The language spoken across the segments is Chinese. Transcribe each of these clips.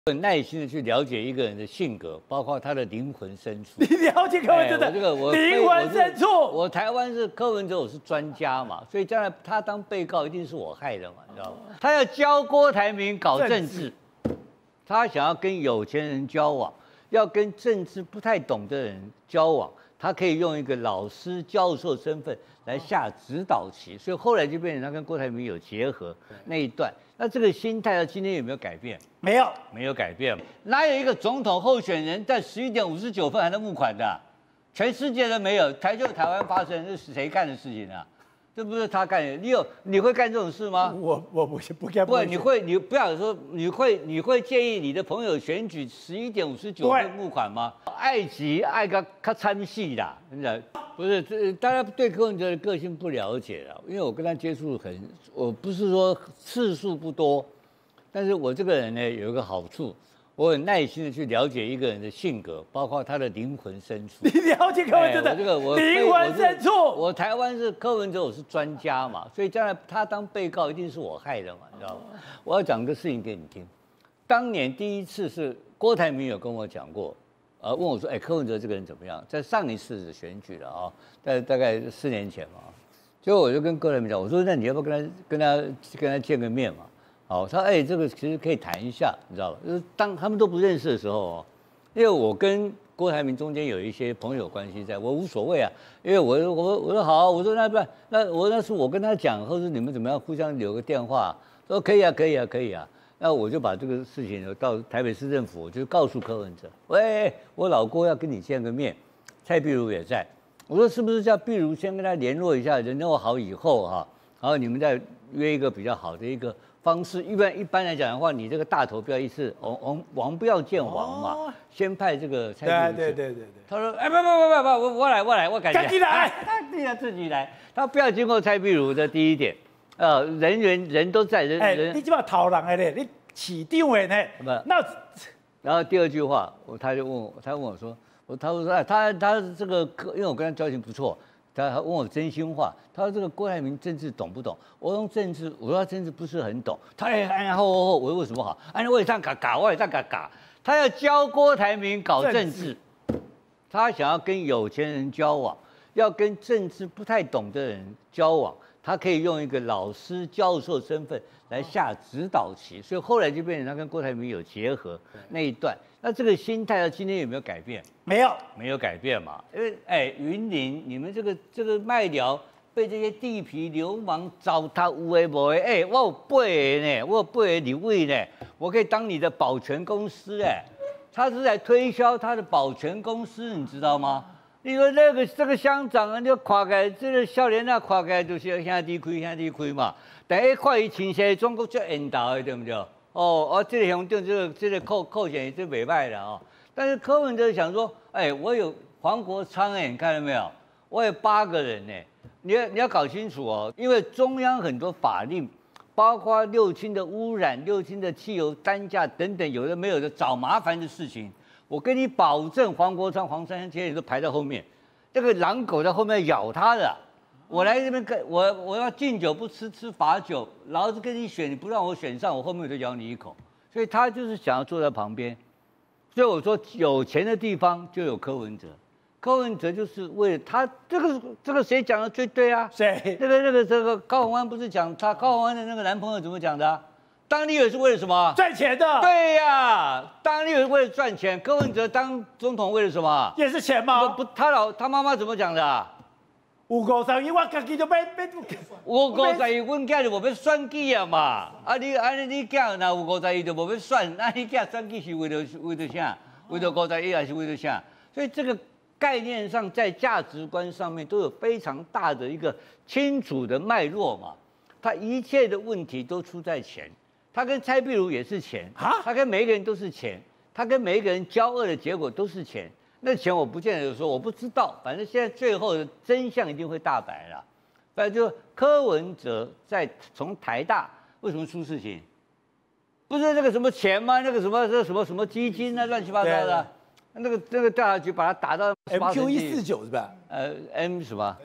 很耐心的去了解一个人的性格，包括他的灵魂深处。 你了解柯文哲的灵魂深处。 我台湾是柯文哲，我是专家嘛，所以将来他当被告一定是我害的嘛，你知道吗？他要教郭台铭搞政治，他想要跟有钱人交往，要跟政治不太懂的人交往，他可以用一个老师、教授身份来下指导棋，所以后来就变成他跟郭台铭有结合那一段。那这个心态到今天有没有改变？ 没有， 没有改变。哪有一个总统候选人在11点59分还能募款的啊？全世界都没有，就台湾发生，这是谁干的事情啊？这不是他干的。你会干这种事吗？ 我不干。不， 你不要说你会建议你的朋友选举11点59分募款吗？爱急爱个他参戏啦，真的不是。大家对柯文哲的个性不了解了，因为我跟他接触我不是说次数不多，但是我这个人呢有一个好处。我很耐心的去了解一个人的性格，包括他的灵魂深处。 你了解柯文哲的灵魂深处。 我台湾是柯文哲，我是专家嘛，所以将来他当被告一定是我害的嘛，你知道吗？我要讲个事情给你听。当年第一次是郭台铭有跟我讲过，问我说，柯文哲这个人怎么样？在上一次的选举了啊，大概4年前嘛，结果我就跟郭台铭讲，我说那你要不要跟他见个面嘛？好，他这个其实可以谈一下，你知道吧？就是当他们都不认识的时候哦，因为我跟郭台铭中间有一些朋友关系在，我无所谓啊，因为我说好，我说那是我跟他讲，或者你们怎么样互相留个电话，说可以啊，那我就把这个事情到台北市政府，我就告诉柯文哲，喂，我老郭要跟你见个面，蔡壁如也在，我说是不是叫壁如先跟他联络一下，联络好以后哈，然后你们再约一个比较好的一个方式，一般来讲的话，你这个大投票一次，王不要见王嘛，先派这个蔡壁如。对。他说，不，我来，我感觉。他自己来，他不要经过蔡壁如的第一点，人都在， 你这么讨人的嘞，你市长的呢？那， 然后第二句话，他问我说，他说他这个，因为我跟他交情不错。他问我真心话，他说这个郭台铭政治懂不懂？我说他政治不是很懂。他我为什么好？我也上嘎，我也上嘎。他要教郭台铭搞政治，他想要跟有钱人交往，要跟政治不太懂的人交往，他可以用一个老师、教授身份来下指导棋，所以后来就变成他跟郭台铭有结合那一段。那这个心态到今天有没有改变？没有改变嘛。因为云林你们这个麦寮被这些地痞流氓糟蹋有的没的，我有8个呢，我有8个立委呢，我可以当你的保全公司他是在推销他的保全公司，你知道吗？你说这个乡长啊，就看起来这个少年啊，看起来就是兄弟开嘛，但一看伊穿西装，佫足缘投的，对不对？这个乡长这个扣钱就袂歹了哦。但是柯文哲想说，我有黄国昌你看到没有？我有8个人呢，你要搞清楚哦，因为中央很多法令，包括六轻的污染、六轻的汽油单价等等，有的没有的找麻烦的事情。我跟你保证，黄国昌、黄珊珊这些人都排在后面，这个狼狗在后面咬他的。我来这边我要敬酒不吃罚酒，老子跟你选，你不让我选上，我后面我就咬你一口。所以他就是想要坐在旁边。所以我说，有钱的地方就有柯文哲，柯文哲就是为了他这个谁讲的最对啊？ 谁？ 这个高虹安不是讲他高虹安的那个男朋友怎么讲的啊？当立委是为了什么？ 赚钱的。 对呀，当立委为了赚钱。柯文哲当总统为了什么？ 也是钱吗？ 不，他妈妈怎么讲的啊？ 有50亿，我自己就买。 有50亿，阮囝就无要选举啊嘛。你囝若有50亿就无要选，你囝选举是为了啥？为了50亿还是为了啥？所以这个概念上，在价值观上面都有非常大的一个清楚的脉络嘛。他一切的问题都出在钱。他跟蔡壁如也是钱，他跟每一个人都是钱，他跟每一个人交恶的结果都是钱。那钱我不见得说我不知道，反正现在最后的真相一定会大白了。反正就柯文哲从台大为什么出事情？不是那个什么钱吗？那个什么基金啊，乱七八糟的。那个调查局把他打到 MQ149是吧 ？M 什么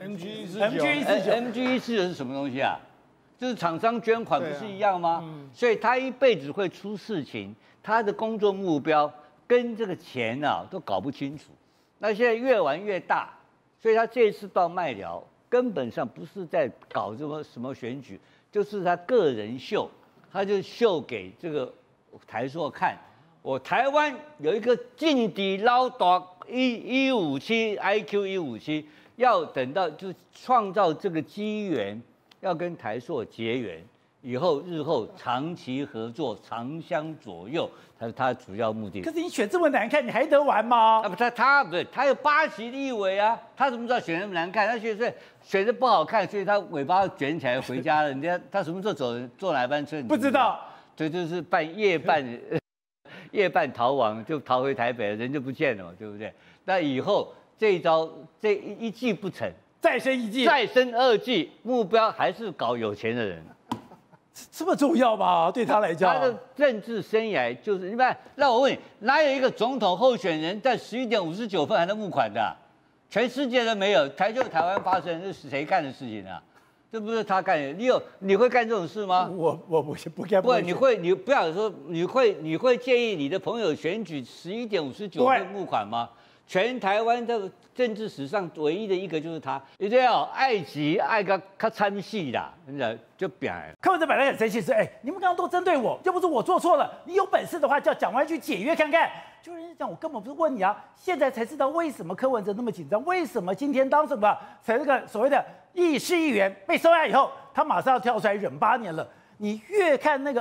？MG149 是什么东西啊？就是厂商捐款不是一样吗？所以他一辈子会出事情。 他的工作目标跟这个钱啊都搞不清楚。那现在越玩越大，所以他这次到麦寮根本上不是在搞什么选举，就是他个人秀，他就秀给这个台塑看。我台湾有一个劲敌捞大157 IQ 157，要等到就创造这个机缘，要跟台塑结缘，以后日后长期合作，长相左右，他主要目的。 可是你选这么难看，你还得玩吗？ 啊不，他不是，他有8席立委啊，他怎么知道选那么难看？他选的不好看，所以他尾巴卷起来回家了。人家他什么时候坐哪班车？ 不知道。 对，就是夜半逃亡，就逃回台北，人就不见了，对不对？那以后这一招，这一计不成， 再生一计， 再生2计，目标还是搞有钱的人。 这么重要吗？对他来讲， 他的政治生涯就是你看，让我问你，哪有一个总统候选人在11点59分还能募款的啊？全世界都没有，就台湾发生，这是谁干的事情啊？这不是他干的，你会干这种事吗？ 我不干。不， 你不要说你会建议你的朋友选举11点59分募款吗？全台湾的政治史上唯一的一个就是他，一定要爱极爱个他参戏啦，真的就扁。 柯文哲本来很生气，说：“你们刚刚都针对我，又不是我做错了，你有本事的话叫蒋万安去解约看看。”就人家讲，我根本不是问你啊，现在才知道为什么柯文哲那么紧张，为什么今天当什么才这个所谓的议事议员被收押以后，他马上要跳出来忍8年了。你越看那个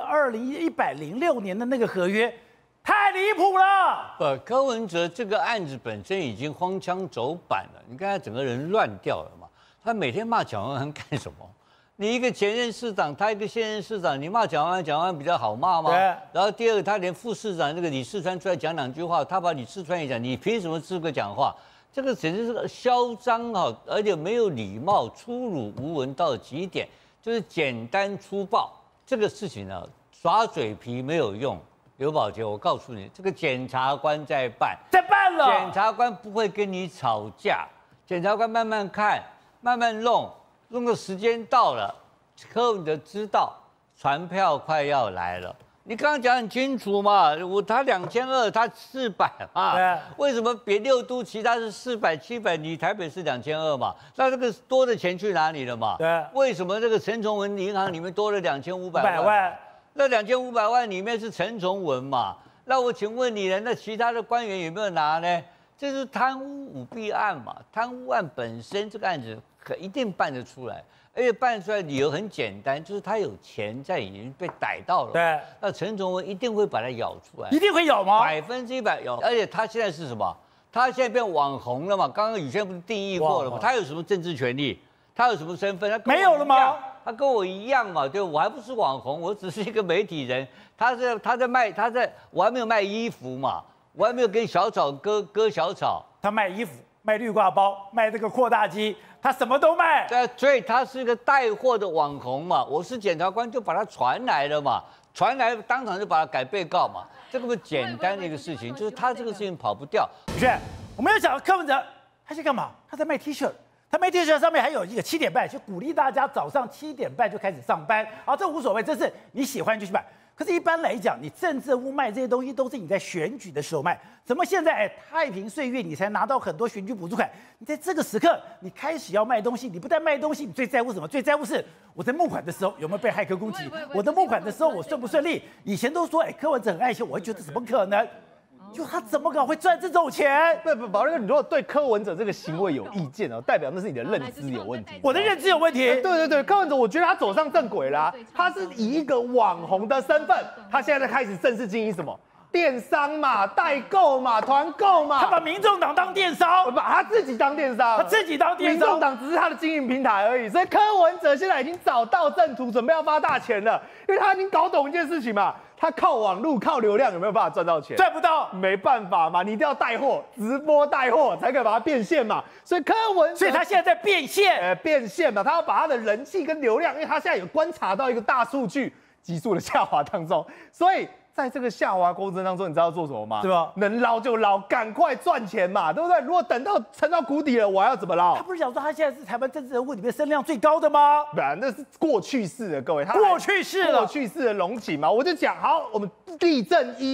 106年的那个合约。太离谱了！ 不，柯文哲这个案子本身已经荒腔走板了，你看他整个人乱掉了嘛。他每天骂蒋万安干什么？你一个前任市长，他一个现任市长，你骂蒋万安比较好骂吗？对。然后第二个，他连副市长那个李四川出来讲2句话，他把李四川也讲，你凭什么资格讲话？这个简直是个嚣张哈，而且没有礼貌，粗鲁无闻到极点，就是简单粗暴。这个事情呢，耍嘴皮没有用。刘宝杰，我告诉你，这个检察官在办了。 检察官不会跟你吵架，检察官慢慢看，慢慢弄的时间到了，柯文哲知道传票快要来了。你刚刚讲很清楚嘛，他2200，他400嘛。对。为什么别6都其他是400、700，你台北是2200嘛？那这个多的钱去哪里了嘛？ 对。 为什么这个陈崇文银行里面多了2500万？那2500万里面是陈崇文嘛？那我请问你呢？那其他的官员有没有拿呢？这是贪污舞弊案嘛？贪污案本身这个案子一定办得出来，而且办出来理由很简单，就是他有钱在已经被逮到了。 对， 那陈崇文一定会把它咬出来。 一定会咬吗 ？100%咬。而且他现在是什么？他现在变网红了嘛？刚刚宇轩不是定义过了吗？他有什么政治权利？他有什么身份？他没有了吗？ 他跟我一样嘛，对，我还不是网红，我只是一个媒体人。我还没有卖衣服嘛，我还没有跟小草割小草。 他卖衣服，卖绿挂包，卖这个扩大机，他什么都卖。 对，所以他是一个带货的网红嘛。我是检察官，就把他传来了嘛，传来当场就把他改被告嘛，这个不简单的一个事情，就是他这个事情跑不掉。 宇轩，我们要讲柯文哲，他在干嘛？他在卖 T 恤。他卖 T 恤上面还有一个7点半，就鼓励大家早上7点半就开始上班。好，这无所谓，这是你喜欢就去买。可是，一般来讲，你政治屋卖这些东西都是你在选举的时候卖，怎么现在太平岁月你才拿到很多选举补助款？你在这个时刻你开始要卖东西，你不但卖东西，你最在乎什么？最在乎是我在募款的时候有没有被骇客攻击？我的募款的时候我顺不顺利？以前都说柯文哲很爱钱，我会觉得怎么可能？就他怎么搞会赚这种钱？ 不，宝瑞哥，你如果对柯文哲这个行为有意见哦，代表那是你的认知有问题。 我的认知有问题。 对，柯文哲，我觉得他走上正轨啦。他是以一个网红的身份，他现在开始正式经营什么？电商嘛，代购嘛，团购嘛。 他把民众党当电商， 把他自己当电商， 他自己当电商， 民众党只是他的经营平台而已。所以柯文哲现在已经找到正途，准备要发大钱了，因为他已经搞懂一件事情嘛。他靠网路、靠流量有没有办法赚到钱？ 赚不到， 没办法嘛，你一定要带货，直播带货才可以把它变现嘛。所以柯文哲， 所以他现在在变现， 变现嘛，他要把他的人气跟流量，因为他现在有观察到一个大数据急速的下滑当中，所以在这个下滑过程当中，你知道做什么吗？ 对吧？ 能捞就捞，赶快赚钱嘛，对不对？如果等到沉到谷底了，我还要怎么捞？ 他不是讲说他现在是台湾政治人物里面声量最高的吗？ 不然那是过去式的，各位， 过去式的龙井嘛。我就讲好，我们地震1，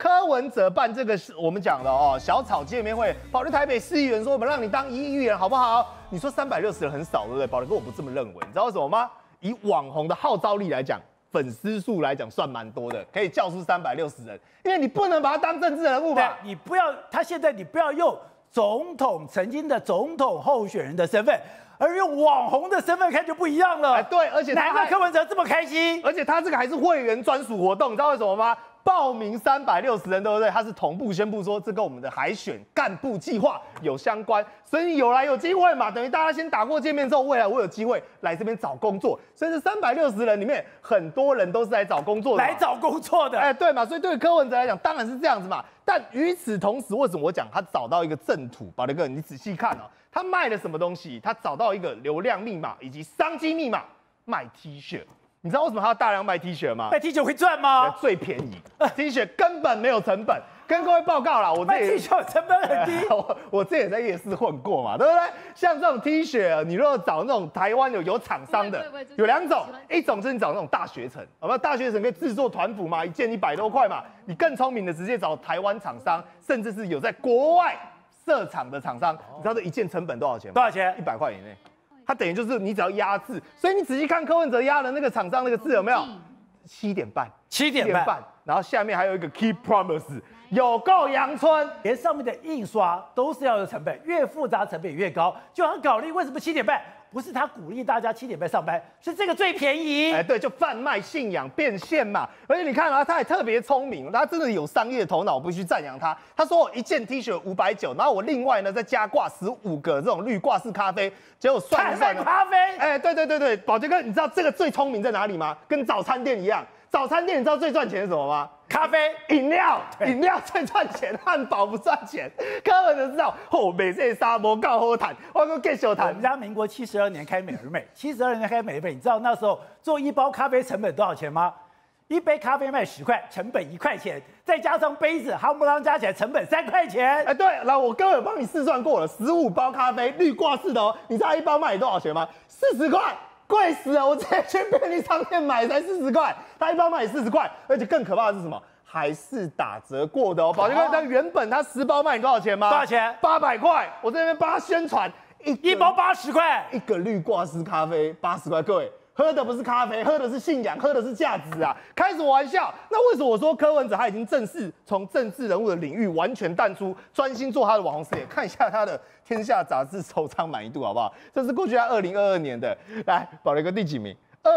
柯文哲办这个是我们讲的哦，小草见面会，跑去台北市议员说我们让你当1亿议员好不好？你说360人很少，对不对？宝德哥我不这么认为，你知道为什么吗？以网红的号召力来讲，粉丝数来讲算蛮多的，可以叫出360人，因为你不能把他当政治人物吧？ 你不要，他现在你不要用曾经的总统候选人的身份，而用网红的身份看就不一样了。 对，而且难怪柯文哲这么开心， 而且他这个还是会员专属活动，你知道为什么吗？报名360人，对不对？他是同步宣布说，这跟我们的海选干部计划有相关，所以你有来有机会嘛，等于大家先打过见面之后，未来我有机会来这边找工作，所以这360人里面很多人都是来找工作的， 来找工作的， 对嘛？所以对柯文哲来讲，当然是这样子嘛。但与此同时，为什么我讲他找到一个正途？宝德哥，你仔细看哦，他卖了什么东西？他找到一个流量密码以及商机密码，卖 T 恤。你知道为什么他要大量卖 T 恤吗？ 卖 T 恤会赚吗？ 最便宜，T 恤根本没有成本。跟各位报告啦，我卖 T 恤成本很低。 我之前也在夜市混过嘛，对不对？像这种 T 恤，你如果找那种台湾有厂商的，有2种，一种是你找那种大学城，好吧？大学城可以制作团服嘛，一件100多块嘛。你更聪明的，直接找台湾厂商，甚至是有在国外设厂的厂商。你知道这一件成本多少钱吗？ 多少钱 ？100块以内。它等于就是你只要压字，所以你仔细看柯文哲压的那个厂商那个字有没有？7点半，7点半，然后下面还有一个 Keep Promise， 有够阳春， 连上面的印刷都是要有成本，越复杂成本也越高，就很搞虑为什么7点半？不是他鼓励大家7点半上班，是这个最便宜。 对，就贩卖信仰变现嘛。而且你看啊，他还特别聪明，他真的有商业头脑，我必须赞扬他。他说我一件 T 恤590，然后我另外呢再加挂15个这种绿挂式咖啡，结果算一算呢， 咖啡。 对，宝杰哥，你知道这个最聪明在哪里吗？跟早餐店一样。早餐店你知道最赚钱是什么吗？ 咖啡、 饮料最赚钱，汉堡不赚钱。柯文哲知道，每次沙漠告好谈，我个继续谈。 我们家民国72年开美而美，72年开美而美，你知道那时候做1包咖啡成本多少钱吗？1杯咖啡卖10块，成本1块钱，再加上杯子、夯不啷加起来成本3块钱。 对，然后我哥有帮你试算过了，15包咖啡绿挂式的哦，你知道1包卖多少钱吗？40块。贵死了！我直接去便利商店买才40块，他1包卖40块，而且更可怕的是什么？还是打折过的哦。宝杰哥，但原本他10包卖你多少钱吗？ 多少钱 ？800块。我在那边帮他宣传， 一包80块， 一个绿挂式咖啡80块，各位。喝的不是咖啡，喝的是信仰，喝的是价值啊！开什么玩笑？那为什么我说柯文哲他已经正式从政治人物的领域完全淡出，专心做他的网红事业？看一下他的《天下》杂志首张满意度好不好？这是过去他2022年的，来，宝雷哥第几名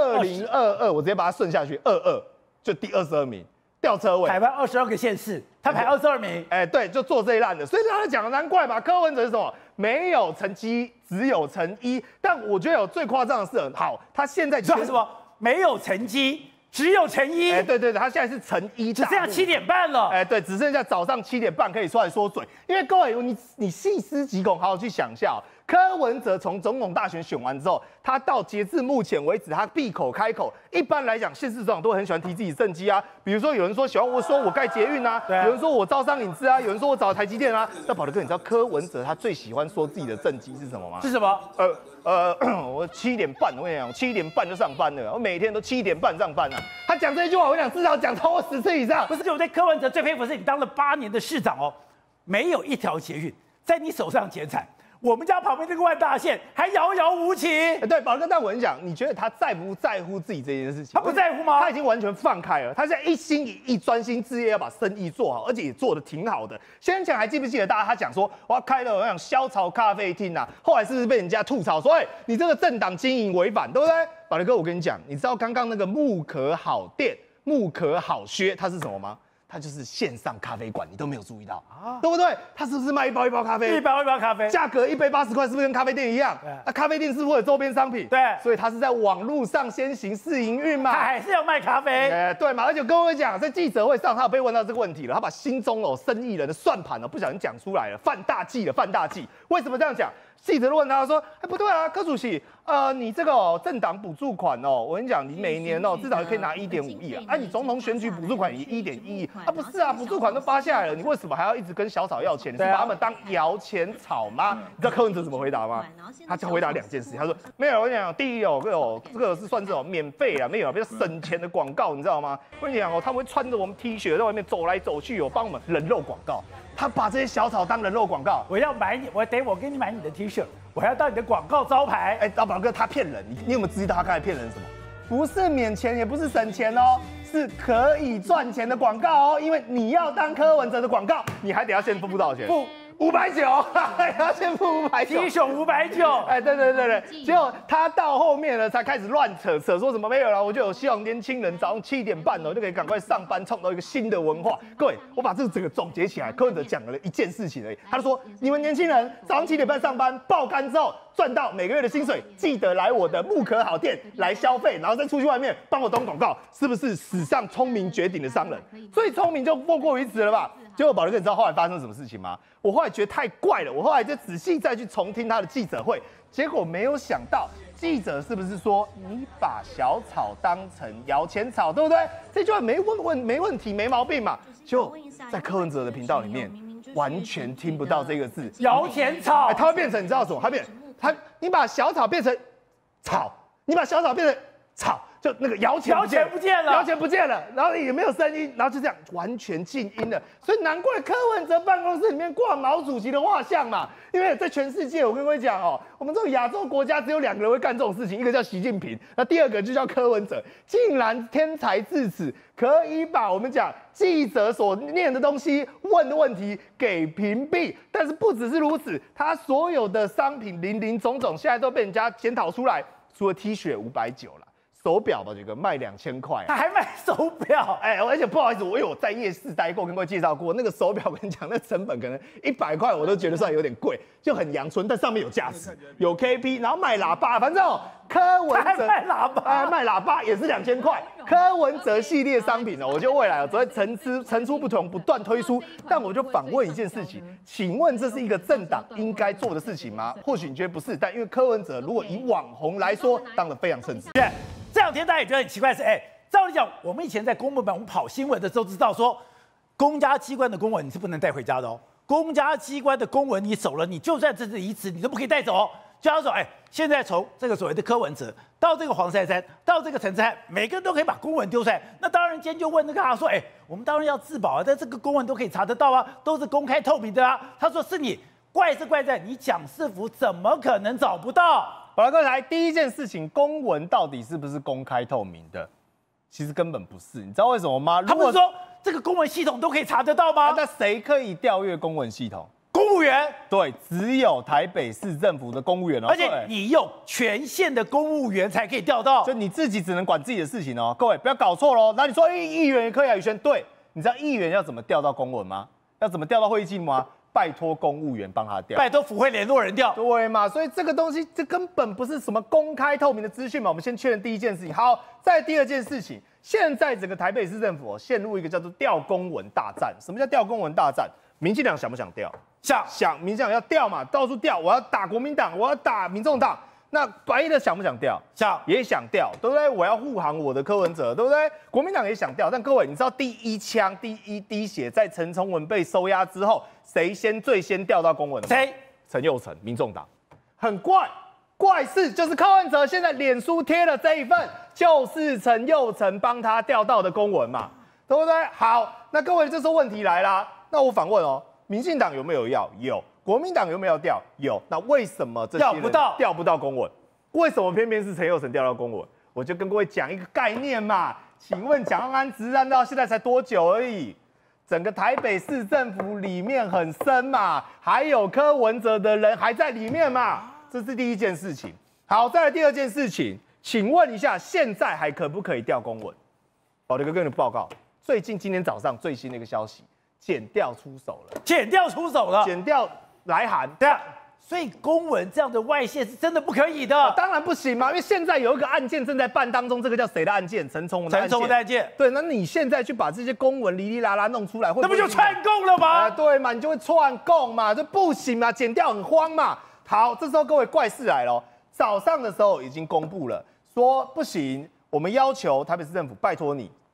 ？2022，我直接把它顺下去，22就第22名。吊车尾， 台湾22个县市，他排22名。 对，就做这一烂的，所以他讲难怪嘛。柯文哲是什么？没有成绩，只有成一。但我觉得有最夸张的是，好，他现在什么？没有成绩，只有成一。 对，他现在是成一， 只剩下7点半了。 对，只剩下早上7点半可以出来说嘴。因为各位，你细思极恐，好好去想一下哦。柯文哲从总统大选选完之后，他到截至目前为止，他闭口开口，一般来讲，县市首长都很喜欢提自己政绩啊。比如说有人说喜欢我说我盖捷运啊，有人说我招商引资啊，有人说我找台积电啊。那宝德哥，你知道柯文哲他最喜欢说自己的政绩是什么吗？ 是什么？ 我7点半，我跟你讲，7点半就上班了，我每天都7点半上班啊。他讲这一句话，我讲至少讲超过10次以上。 不是，我对柯文哲最佩服是你当了8年的市长哦，没有一条捷运在你手上减产。我们家旁边这个万大线还遥遥无期。 对，宝哥，但我跟你讲，你觉得他在不在乎自己这件事情？ 他不在乎吗？ 他已经完全放开了，他现在一心一意专心致业要把生意做好，而且也做得挺好的。先前还记不记得大家他讲说我要开了我想萧朝咖啡厅啊，后来是不是被人家吐槽说，你这个政党经营违反，对不对？宝哥，我跟你讲，你知道刚刚那个木可好店、木可好靴它是什么吗？它就是线上咖啡馆，你都没有注意到啊，对不对？它是不是卖1包1包咖啡？1 包1包咖啡， 价格1杯80块，是不是跟咖啡店一样？那咖啡店是不是有周边商品？ 对， 所以它是在网络上先行试营运嘛， 他还是要卖咖啡。 对嘛？而且各位讲，在记者会上，他有被问到这个问题了，他把心中生意人的算盘不小心讲出来了，犯大忌了，犯大忌。为什么这样讲？记者问他说：“不对啊，柯主席，你这个政党补助款我跟你讲，你每年至少可以拿1.5亿啊，你总统选举补助款也1.1亿， 啊，不是啊，补助款都发下来了，你为什么还要一直跟小草要钱？你是把他们当摇钱草吗？你知道柯文哲怎么回答吗？他就回答2件事情，他说没有，我跟你讲，第一这个是算这种免费啊，没有比较省钱的广告，你知道吗？我跟你讲他们会穿着我们 T 恤在外面走来走去，帮我们人肉广告。他把这些小草当人肉广告， 我要买你，我给你买你的 T 恤，我还要当你的广告招牌。 哎，大宝哥他骗人，你有没有知道他刚才骗人什么？不是免钱，也不是省钱哦，是可以赚钱的广告哦。因为你要当柯文哲的广告，你还得要先付多少钱？付590，还要先付590。 T 恤590。 哎，对，结果他到后面呢才开始乱扯说什么没有了，我就有希望年轻人早上7点半就可以赶快上班，创造一个新的文化。各位，我把这个整个总结起来，柯文哲讲了一件事情而已，他就说你们年轻人早上7点半上班，爆肝之后赚到每个月的薪水，记得来我的木可好店来消费，然后再出去外面帮我登广告，是不是史上聪明绝顶的商人？最聪明就莫过于此了吧？结果宝哥，你知道后来发生什么事情吗？我后来觉得太怪了，我后来就仔细再去重听他的记者会，结果没有想到记者是不是说你把小草当成摇钱草，对不对？这句话没问题，没毛病嘛。就在柯文哲的频道里面，完全听不到这个字， 摇钱草。 它会变成你知道什么？你把小草变成草，你把小草变成草。就那个摇钱不见了，然后也没有声音，然后就这样完全静音了。所以难怪柯文哲办公室里面挂毛主席的画像嘛，因为在全世界，我跟各位讲哦，我们这种亚洲国家只有2个人会干这种事情，一个叫习近平，那第2个就叫柯文哲。竟然天才至此，可以把我们讲记者所念的东西、问的问题给屏蔽。但是不只是如此，他所有的商品林林总总，现在都被人家检讨出来，除了 T 恤590了。手表吧，这个卖2000块， 他还卖手表， 哎，而且不好意思，我有在夜市待过，跟各位介绍过，那个手表我跟你讲，那成本可能100块，我都觉得算有点贵，就很阳春，但上面有价值，有 KP， 然后卖喇叭，反正柯文哲卖喇叭， 卖喇叭也是2000块，柯文哲系列商品呢，我觉得未来只会层出不穷，不断推出。但我就反问一件事情，请问这是一个政党应该做的事情吗？或许你觉得不是，但因为柯文哲如果以网红来说，当得非常称职。 这2天大家也觉得很奇怪是，照理讲，我们以前在公部门我们跑新闻的时候知道说，公家机关的公文你是不能带回家的哦。公家机关的公文你走了，你就算这是遗词，你都不可以带走哦。就要说，现在从这个所谓的柯文哲到这个黄珊珊，到这个陈之汉，每个人都可以把公文丢出来。那当然，今天就问那个他说，我们当然要自保啊，但这个公文都可以查得到啊，都是公开透明的啊。他说是你怪在你蒋市府怎么可能找不到？ 好了，各位来，第一件事情，公文到底是不是公开透明的？其实根本不是，你知道为什么吗？ 他不是说这个公文系统都可以查得到吗？ 那谁可以调阅公文系统？ 公务员。 对，只有台北市政府的公务员哦。 而且你有全县的公务员才可以调到， 就你自己只能管自己的事情哦。各位不要搞错喽。那你说议员也可以啊，宇轩，对，你知道议员要怎么调到公文吗？要怎么调到会议记录吗？拜托公务员帮他调， 拜托府会联络人调， 对嘛？所以这个东西，这根本不是什么公开透明的资讯嘛。我们先确认第一件事情。好，再第2件事情，现在整个台北市政府陷入一个叫做调公文大战。什么叫调公文大战？民进党想不想调？想，民进党要调嘛，到处调，我要打国民党，我要打民众党。那白衣的想不想调？也想调，对不对？我要护航我的柯文哲，对不对？国民党也想调，但各位，你知道第一枪、第一滴血在陈崇文被收押之后，谁最先调到公文？ 谁？ 陈佑成，民众党。很怪事就是柯文哲现在脸书贴了这一份，就是陈佑成帮他调到的公文嘛，对不对？好，那各位这时候问题来啦，那我反问哦，民进党有没有要？有。国民党有没有调？有。那为什么这些人调不到公文？为什么偏偏是陈佑成调到公文？我就跟各位讲一个概念嘛。请问蒋万安执政到现在才多久而已？整个台北市政府里面很深嘛，还有柯文哲的人还在里面嘛，这是第一件事情。好，再来第2件事情，请问一下，现在还可不可以调公文？宝德哥跟你报告，今天早上最新的一个消息，检调出手了，检调来函， 对啊，所以公文这样的外泄是真的不可以的， 当然不行嘛，因为现在有一个案件正在办当中，这个叫谁的案件？陈崇文的案件。对，那你现在去把这些公文哩哩啦啦弄出来， 那不就串供了吗？ 对嘛，你就会串供嘛，这不行嘛，检调很慌嘛。好，这时候各位怪事来了，早上的时候已经公布了，说不行，我们要求台北市政府拜托你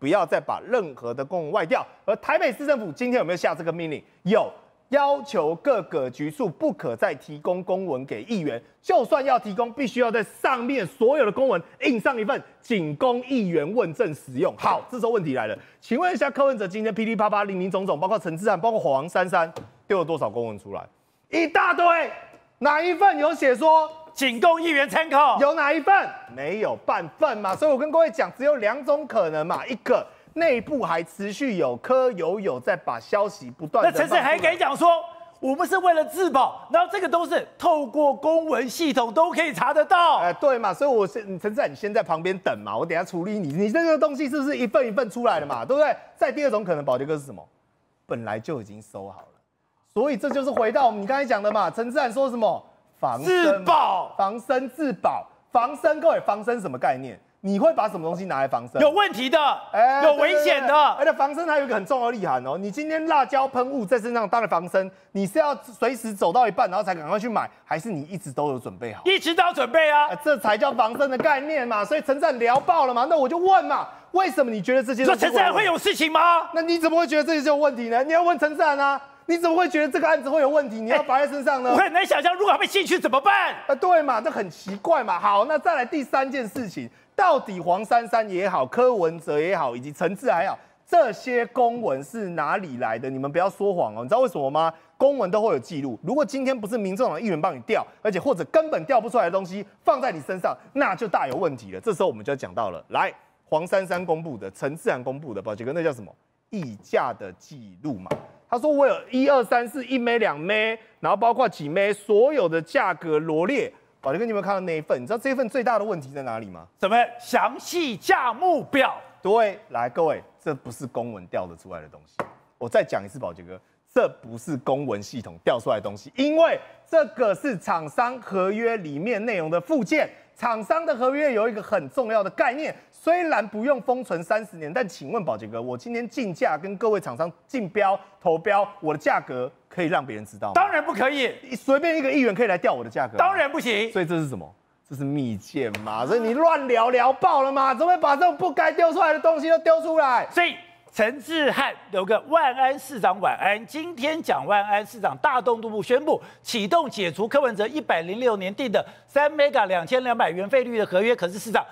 不要再把任何的公文外调。而台北市政府今天有没有下这个命令？有。要求各个局处不可再提供公文给议员，就算要提供，必须要在上面所有的公文印上一份，仅供议员问政使用。好，这时候问题来了，请问一下，柯文哲今天噼里啪啪、林林总总，包括陈智菡，包括黄珊珊，丢了多少公文出来？一大堆，哪一份有写说仅供议员参考？ 有哪一份？没有半份嘛。所以我跟各位讲，只有2种可能嘛，一个。内部还持续有柯有在把消息不断的。 那陈志还敢讲说，我们是为了自保，然后这个都是透过公文系统都可以查得到。 对嘛，所以陈志你先在旁边等嘛，我等一下处理你。你这个东西是不是一份一份出来的嘛，对不对？再第二种可能，宝杰哥是什么？本来就已经收好了，所以这就是回到你刚才讲的嘛。陈志说什么？ 自保， 防身自保，防身，各位防身什么概念？你会把什么东西拿来防身？ 有问题的，有危险的。 而且防身还有一个很重要的意涵哦，你今天辣椒喷雾在身上当然防身，你是要随时走到一半然后才赶快去买，还是你一直都有准备好？ 一直都要准备啊， 这才叫防身的概念嘛。所以陈战聊爆了嘛，那我就问嘛，为什么你觉得这些？ 说陈战会有事情吗？ 那你怎么会觉得这些有问题呢？你要问陈战啊。你怎么会觉得这个案子会有问题？你要拔在身上呢？ 我很难想象，如果他被进去怎么办？ 对嘛，这很奇怪嘛。好，那再来第3件事情，到底黄珊珊也好，柯文哲也好，以及陈志还好，这些公文是哪里来的？你们不要说谎哦。你知道为什么吗？公文都会有记录。如果今天不是民众党议员帮你调，而且或者根本调不出来的东西放在你身上，那就大有问题了。这时候我们就要讲到了，来，黄珊珊公布的，陈志公布的，宝杰哥，那叫什么？议价的记录嘛。他说我有1、2、3、4，1枚、2枚，然后包括几枚，所有的价格罗列。宝杰哥，你有没有看到那一份？你知道这一份最大的问题在哪里吗？ 什么详细价目表？ 对，来各位，这不是公文调得出来的东西。我再讲一次，宝杰哥，这不是公文系统调出来的东西，因为这个是厂商合约里面内容的附件。厂商的合约有一个很重要的概念，虽然不用封存30年，但请问宝杰哥，我今天竞价跟各位厂商竞标投标，我的价格可以让别人知道吗？ 当然不可以， 随便一个议员可以来调我的价格， 当然不行。 所以这是什么？这是密件嘛？所以你乱聊爆了嘛？怎么会把这种不该丢出来的东西都丢出来？ 所以陈志汉有个万安市长晚安，今天蒋万安市长大动怒宣布启动解除柯文哲106年定的3 mega 2200元费率的合约，可是市长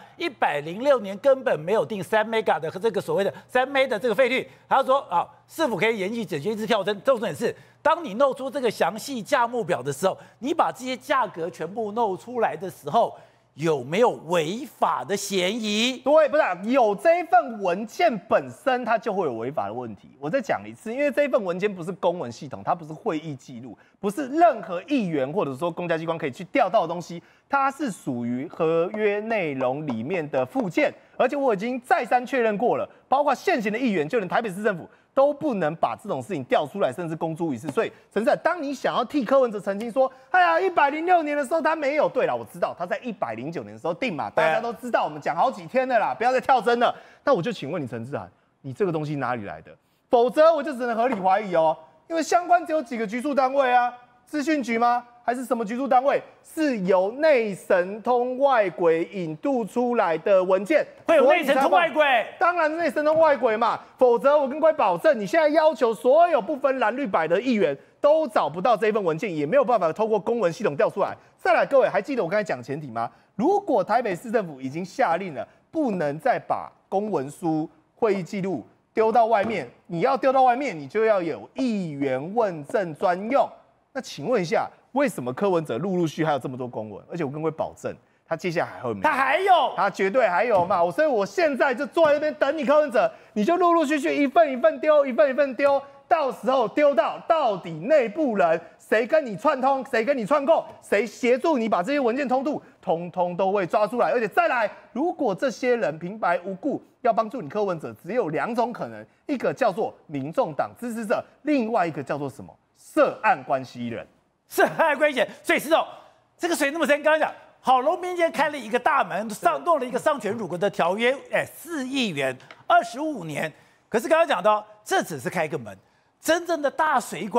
106年根本没有定3 mega 的这个所谓的3 mega 的这个费率，他说啊，是否可以延续解决一次跳针？重点是，当你弄出这个详细价目表的时候，你把这些价格全部弄出来的时候，有没有违法的嫌疑？ 对，不是有这一份文件本身，它就会有违法的问题。我再讲一次，因为这一份文件不是公文系统，它不是会议记录，不是任何议员或者说公家机关可以去调到的东西，它是属于合约内容里面的附件。而且我已经再三确认过了，包括现行的议员，就连台北市政府都不能把这种事情调出来，甚至公诸于世。所以陈志，当你想要替柯文哲澄清说，哎呀，106年的时候他没有，对了，我知道他在109年的时候定嘛，大家都知道，我们讲好几天了啦，不要再跳针了。那我就请问你，陈志涵，你这个东西哪里来的？否则我就只能合理怀疑哦，因为相关只有几个局处单位啊，资讯局吗？还是什么局处单位？是由内神通外轨引渡出来的文件， 会有内神通外轨？ 当然是内神通外轨嘛，否则我跟各位保证，你现在要求所有不分蓝绿白的议员都找不到这份文件，也没有办法透过公文系统调出来。再来，各位还记得我刚才讲的前提吗？如果台北市政府已经下令了，不能再把公文书、会议记录丢到外面，你要丢到外面，你就要有议员问政专用。那请问一下，为什么柯文哲陆续还有这么多公文？而且我跟各位保证，他接下来还会没有， 他还有， 他绝对还有嘛！所以我现在就坐在那边等你，柯文哲，你就陆陆续续一份一份丢，一份一份丢，到时候丢到底内部人谁跟你串通，谁跟你串供，谁协助你把这些文件通通都会抓出来。而且再来，如果这些人平白无故要帮助你柯文哲，只有2种可能，一个叫做民众党支持者，另外一个叫做什么？涉案关系人。 涉案关系人。所以石总，这个水那么深，刚刚讲郝龙斌今天开了一个大门，弄了一个丧权辱国的条约，4亿元，25年。可是刚刚讲到，这只是开个门，真正的大水管，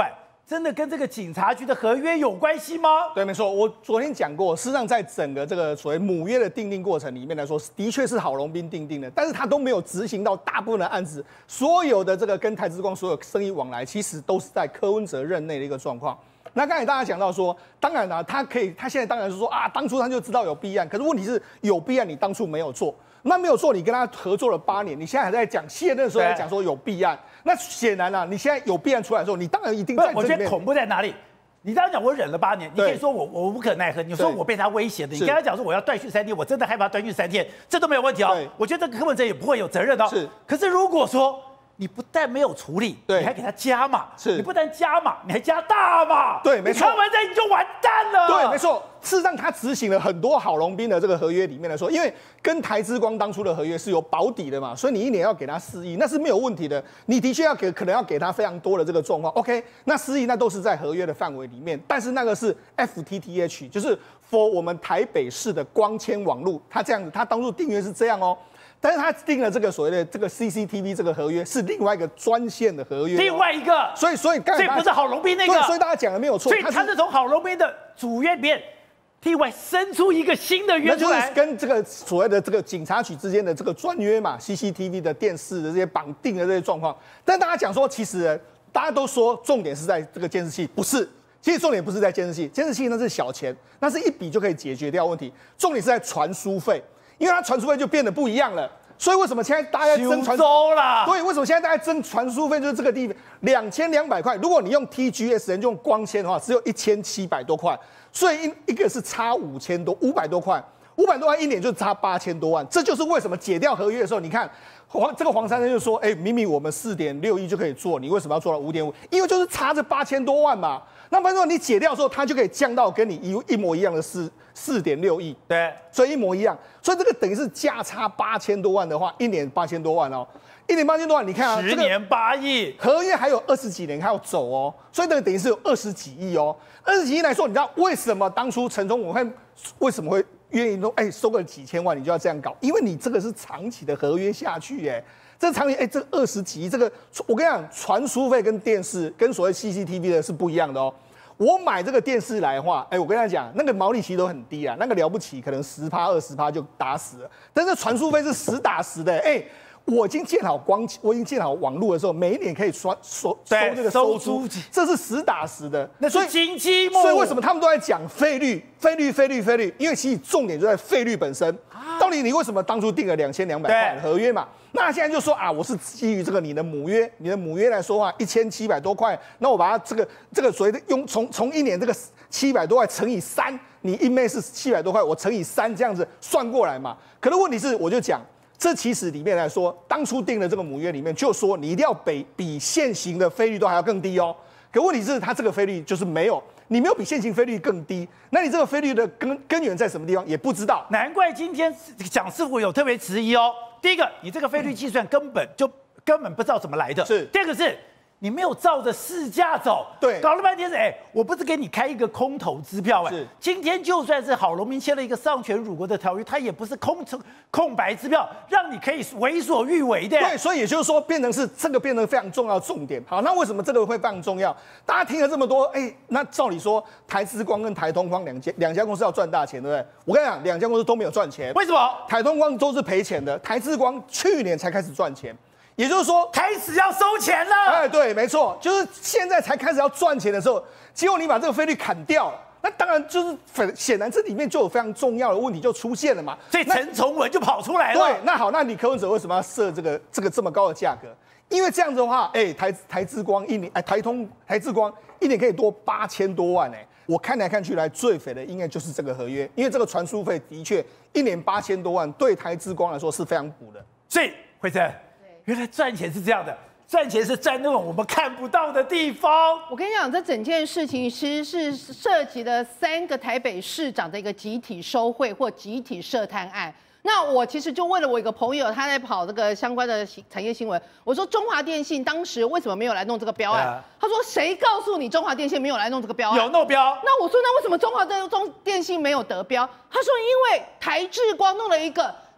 真的跟这个警察局的合约有关系吗？ 对，没错，我昨天讲过，事实上在整个这个所谓母约的订定过程里面来说，的确是郝龙斌订定的，但是他都没有执行到大部分的案子，所有的这个跟台资光所有生意往来，其实都是在柯文哲任内的一个状况。那刚才大家讲到说，当然啦，他现在当然是说啊，当初他就知道有弊案，可是问题是有弊案，你当初没有做。那没有做，你跟他合作了8年，你现在还在讲卸任的时候还讲说有弊案，那显然啊，你现在有弊案出来的时候，你当然一定在这里面。 我觉得恐怖在哪里？你刚刚讲我忍了8年，你可以说我无可奈何，你说我被他威胁的，你跟他讲说我要断续3天，我真的害怕断续3天，这都没有问题哦。我觉得柯文哲也不会有责任哦。 是， 可是如果说你不但没有处理，你还给他加码，你不但加码，你还加大码， 对，没错， 柯文哲你就完蛋了。 对，没错。事实上，他执行了很多郝龙斌的这个合约里面来说，因为跟台资光当初的合约是有保底的嘛，所以你1年要给他4亿，那是没有问题的。你的确可能要给他非常多的这个状况 ，OK？ 那4亿那都是在合约的范围里面，但是那个是 FTTH， 就是 for 我们台北市的光纤网路，他这样子，他当初订约是这样哦。但是他定了这个所谓的这个 CCTV 这个合约是另外一个专线的合约， 另外一个， 所以刚才不是郝龙斌那个， 对，所以大家讲的没有错， 所以他是从郝龙斌的主约里面另外生出一个新的约出来， 那就是跟这个所谓的这个警察局之间的这个专约嘛 ，CCTV 的电视的这些绑定的这些状况。但大家讲说，其实大家都说重点是在这个监视器，不是。其实重点不是在监视器，监视器那是小钱，那是一笔就可以解决掉问题。重点是在传输费。因为它传输费就变得不一样了，所以为什么现在大家在争传输啦？ 对，为什么现在大家争传输费就是这个地方2200块？如果你用 TGS 用光纤的话，只有1700多块，所以一个是差5000多，500多块，500多万1年就差8000多万，这就是为什么解掉合约的时候，你看这个黄珊珊就说，明明我们4.6亿就可以做，你为什么要做到5.5？因为就是差这8000多万嘛。那反正你解掉之后，它就可以降到跟你一模一样的4.6亿， 对， 所以一模一样，所以这个等于是价差8000多万的话，1年8000多万哦，1年8000多万，你看啊 ，10年8亿， 合约还有20几年还要走哦，所以这个等于是有20几亿哦，20几亿来说，你知道为什么当初陈忠文为什么会愿意说，收个几千万你就要这样搞？因为你这个是长期的合约下去，这长期这20几亿，这个我跟你讲，传输费跟电视跟所谓 CCTV 的是不一样的哦。我买这个电视来的话，我跟他讲，那个毛利其实都很低啊，那个了不起，可能10%、20%就打死了。但是传输费是实打实的，我已经建好我已经建好网络的时候，每1年可以收这个收租，这是实打实的， 那是金鸡木。 所以为什么他们都在讲费率？因为其实重点就在费率本身。到底你为什么当初定了2200块的合约嘛？那现在就说啊，我是基于这个你的母约来说话，1700多块，那我把它这个所谓的用从1年这个700多块乘以3，你一枚是700多块，我乘以3这样子算过来嘛。可是问题是，我就讲，这其实里面来说，当初定的这个母约里面就说你一定要比现行的费率都还要更低哦。可问题是，它这个费率就是没有。你没有比现行费率更低，那你这个费率的根源在什么地方也不知道。 难怪今天蒋师傅有特别质疑哦。第一个，你这个费率计算根本不知道怎么来的。 是。 第二个是，你没有照着市价走。 对。 搞了半天是，我不是给你开一个空头支票是。 今天就算是郝龙斌签了一个丧权辱国的条约，它也不是空白支票，让你可以为所欲为的。 对，所以也就是说，变成非常重要的重点。好，那为什么这个会非常重要？大家听了这么多，那照理说，台资光跟台通光两家公司要赚大钱，对不对？我跟你讲，两家公司都没有赚钱。 为什么？ 台通光都是赔钱的，台资光去年才开始赚钱。也就是说， 开始要收钱了。 对，没错，就是现在才开始要赚钱的时候，结果你把这个费率砍掉了，那当然就是显然这里面就有非常重要的问题就出现了嘛。 所以陈崇文就跑出来了。 对，那好，那你柯文哲为什么要设这个这么高的价格？因为这样子的话，台资光1年，台资光1年可以多8000多万，我看来看去来最肥的应该就是这个合约，因为这个传输费的确1年8000多万，对台资光来说是非常补的。 所以慧珍。原来赚钱是这样的，赚钱是在那种我们看不到的地方。 我跟你讲，这整件事情其实是涉及了3个台北市长的一个集体收贿或集体涉贪案。那我其实就问了我一个朋友，他在跑这个相关的产业新闻，我说中华电信当时为什么没有来弄这个标案？他说谁告诉你中华电信没有来弄这个标案？ 有弄标。 那我说那为什么中华电信没有得标？他说因为台智光弄了一个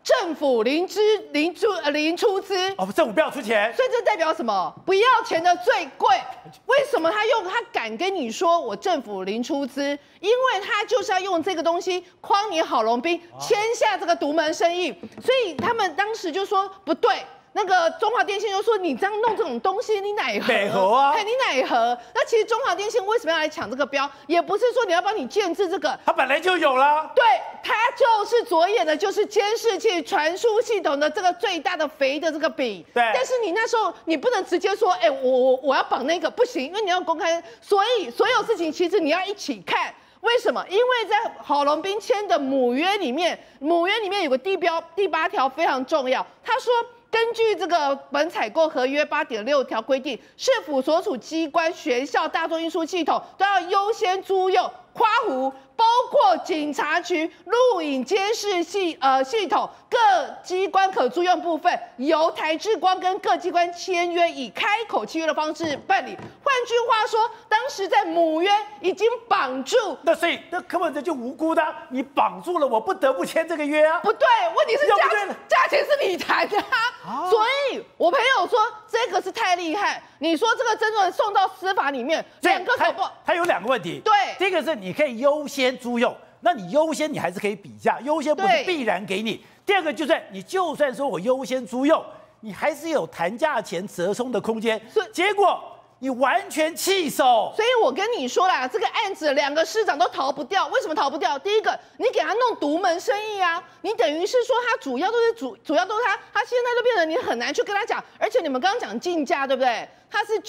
政府零出资。 哦，政府不要出钱， 所以这代表什么？不要钱的最贵。为什么他敢跟你说我政府零出资？因为他就是要用这个东西诓你郝龙斌签下这个独门生意，所以他们当时就说不对。那个中华电信就说你这样弄这种东西，你哪盒啊？你哪盒？那其实中华电信为什么要来抢这个标？也不是说你要帮你建制这个， 它本来就有了。 对，它就是着眼的就是监视器传输系统的这个最大的肥的这个饼。 对。 但是你那时候你不能直接说，我要绑那个，不行，因为你要公开，所以所有事情其实你要一起看。为什么？因为在郝龙斌签的母约里面有个第8条非常重要，他说。根据这个本采购合约8.6条规定，市府所属机关、学校、大众运输系统都要优先租用括弧包括警察局录影监视系统各机关可租用部分，由台智光跟各机关签约，以开口契约的方式办理。换句话说，当时在母约已经绑住， 那所以那柯文哲就无辜的，你绑住了，我不得不签这个约啊。 不对，问题是价钱是你谈的啊，所以我朋友说这个是太厉害。你说这个真的送到司法里面，两个可不， 它有2个问题。 对， 第一个是你可以优先租用，那你优先你还是可以比价，优先不是必然给你。第二个就是你就算说我优先租用，你还是有谈价钱折松的空间。结果你完全弃守。 所以我跟你说啦，这个案子2个市长都逃不掉。为什么逃不掉？第一个，你给他弄独门生意啊，你等于是说他主要都是他现在都变成你很难去跟他讲。而且你们刚刚讲竞价，对不对？它是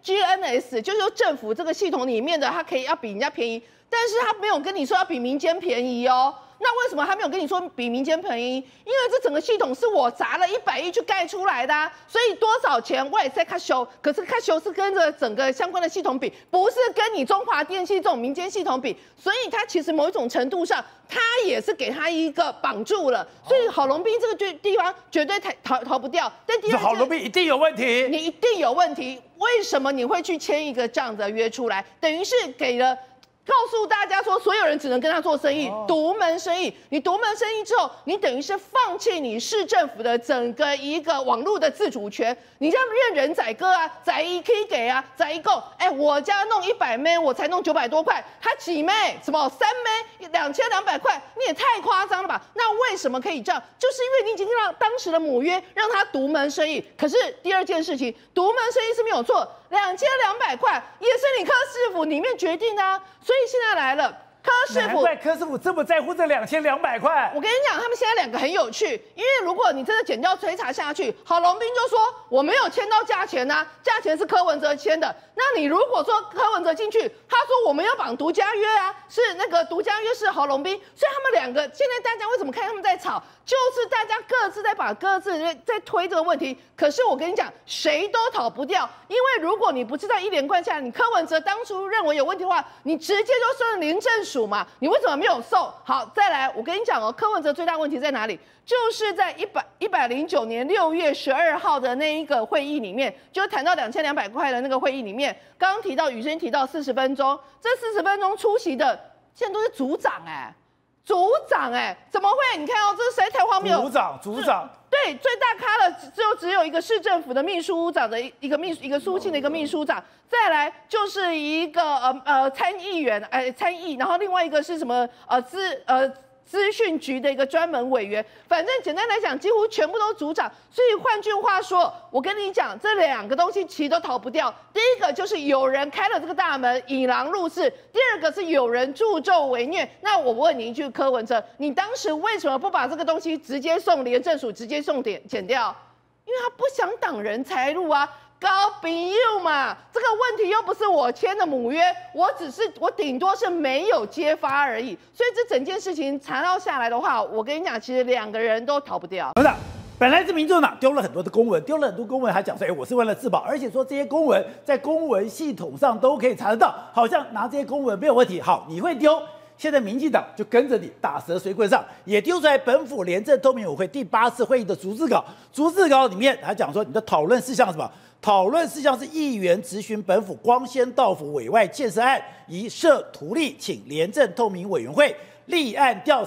GNS， 就是说政府这个系统里面的，它可以要比人家便宜，但是他没有跟你说要比民间便宜哦。那为什么他没有跟你说比民间便宜？因为这整个系统是我砸了100亿去盖出来的啊，所以多少钱我也在看修，可是看修是跟着整个相关的系统比，不是跟你中华电信这种民间系统比，所以它其实某一种程度上，它也是给他一个绑住了。所以郝龙斌这个地方绝对逃不掉。但第二， 郝龙斌一定有问题， 你一定有问题。为什么你会去签一个这样的约出来？等于是给了。告诉大家说，所有人只能跟他做生意，独门生意。你独门生意之后，你等于是放弃你市政府的整个一个网络的自主权。你这样任人宰割啊，宰一可以给啊，宰一够。我家弄100枚，我才弄900多块，他几枚？什么3枚2200块？你也太夸张了吧？那为什么可以这样？就是因为你已经让当时的母约让他独门生意。可是第二件事情，独门生意是没有错，2200块也是你柯市府里面决定的啊。所以现在来了，柯市府， 难怪柯市府这么在乎这2200块。 我跟你讲，他们现在2个很有趣，因为如果你真的检调追查下去，郝龙斌就说我没有签到价钱啊，价钱是柯文哲签的。那你如果说柯文哲进去，他说我们要绑独家约啊，是那个独家约是郝龙斌，所以他们2个现在大家为什么看他们在吵，就是大家各自在把各自在推这个问题。可是我跟你讲，谁都逃不掉，因为如果你不知道一连贯下来，你柯文哲当初认为有问题的话，你直接就送廉政署嘛，你为什么没有送？好，再来，我跟你讲哦，柯文哲最大问题在哪里？就是在109年6月12号的那一个会议里面，就谈到2200块的那个会议里面，刚刚提到宇轩提到40分钟，这40分钟出席的现在都是组长组长怎么会？你看哦，这实在太荒谬。 组长， 对，最大咖的就只有一个市政府的秘书长的一个苏庆的一个秘书长，再来就是一个参议员参议，然后另外一个是什么资讯局的一个专门委员，反正简单来讲，几乎全部都组长。所以换句话说，我跟你讲，这2个东西其实都逃不掉。第一个就是有人开了这个大门，引狼入室；第二个是有人助纣为虐。那我问你一句，柯文哲，你当时为什么不把这个东西直接送廉政署，直接送检调？因为他不想挡人财路啊。高朋友嘛，这个问题又不是我签的母约，我顶多是没有揭发而已。所以这整件事情查到下来的话，我跟你讲，其实2个人都逃不掉。 本来是民众党丢了很多的公文，还讲说，我是为了自保，而且说这些公文在公文系统上都可以查得到，好像拿这些公文没有问题。好，你会丢。现在民进党就跟着你打蛇随棍上，也丢出来本府廉政透明委员会第8次会议的逐字稿。逐字稿里面还讲说，你的讨论事项是什么？讨论事项是议员质询本府光纤到府委外建设案，宜设图例，请廉政透明委员会立案调查。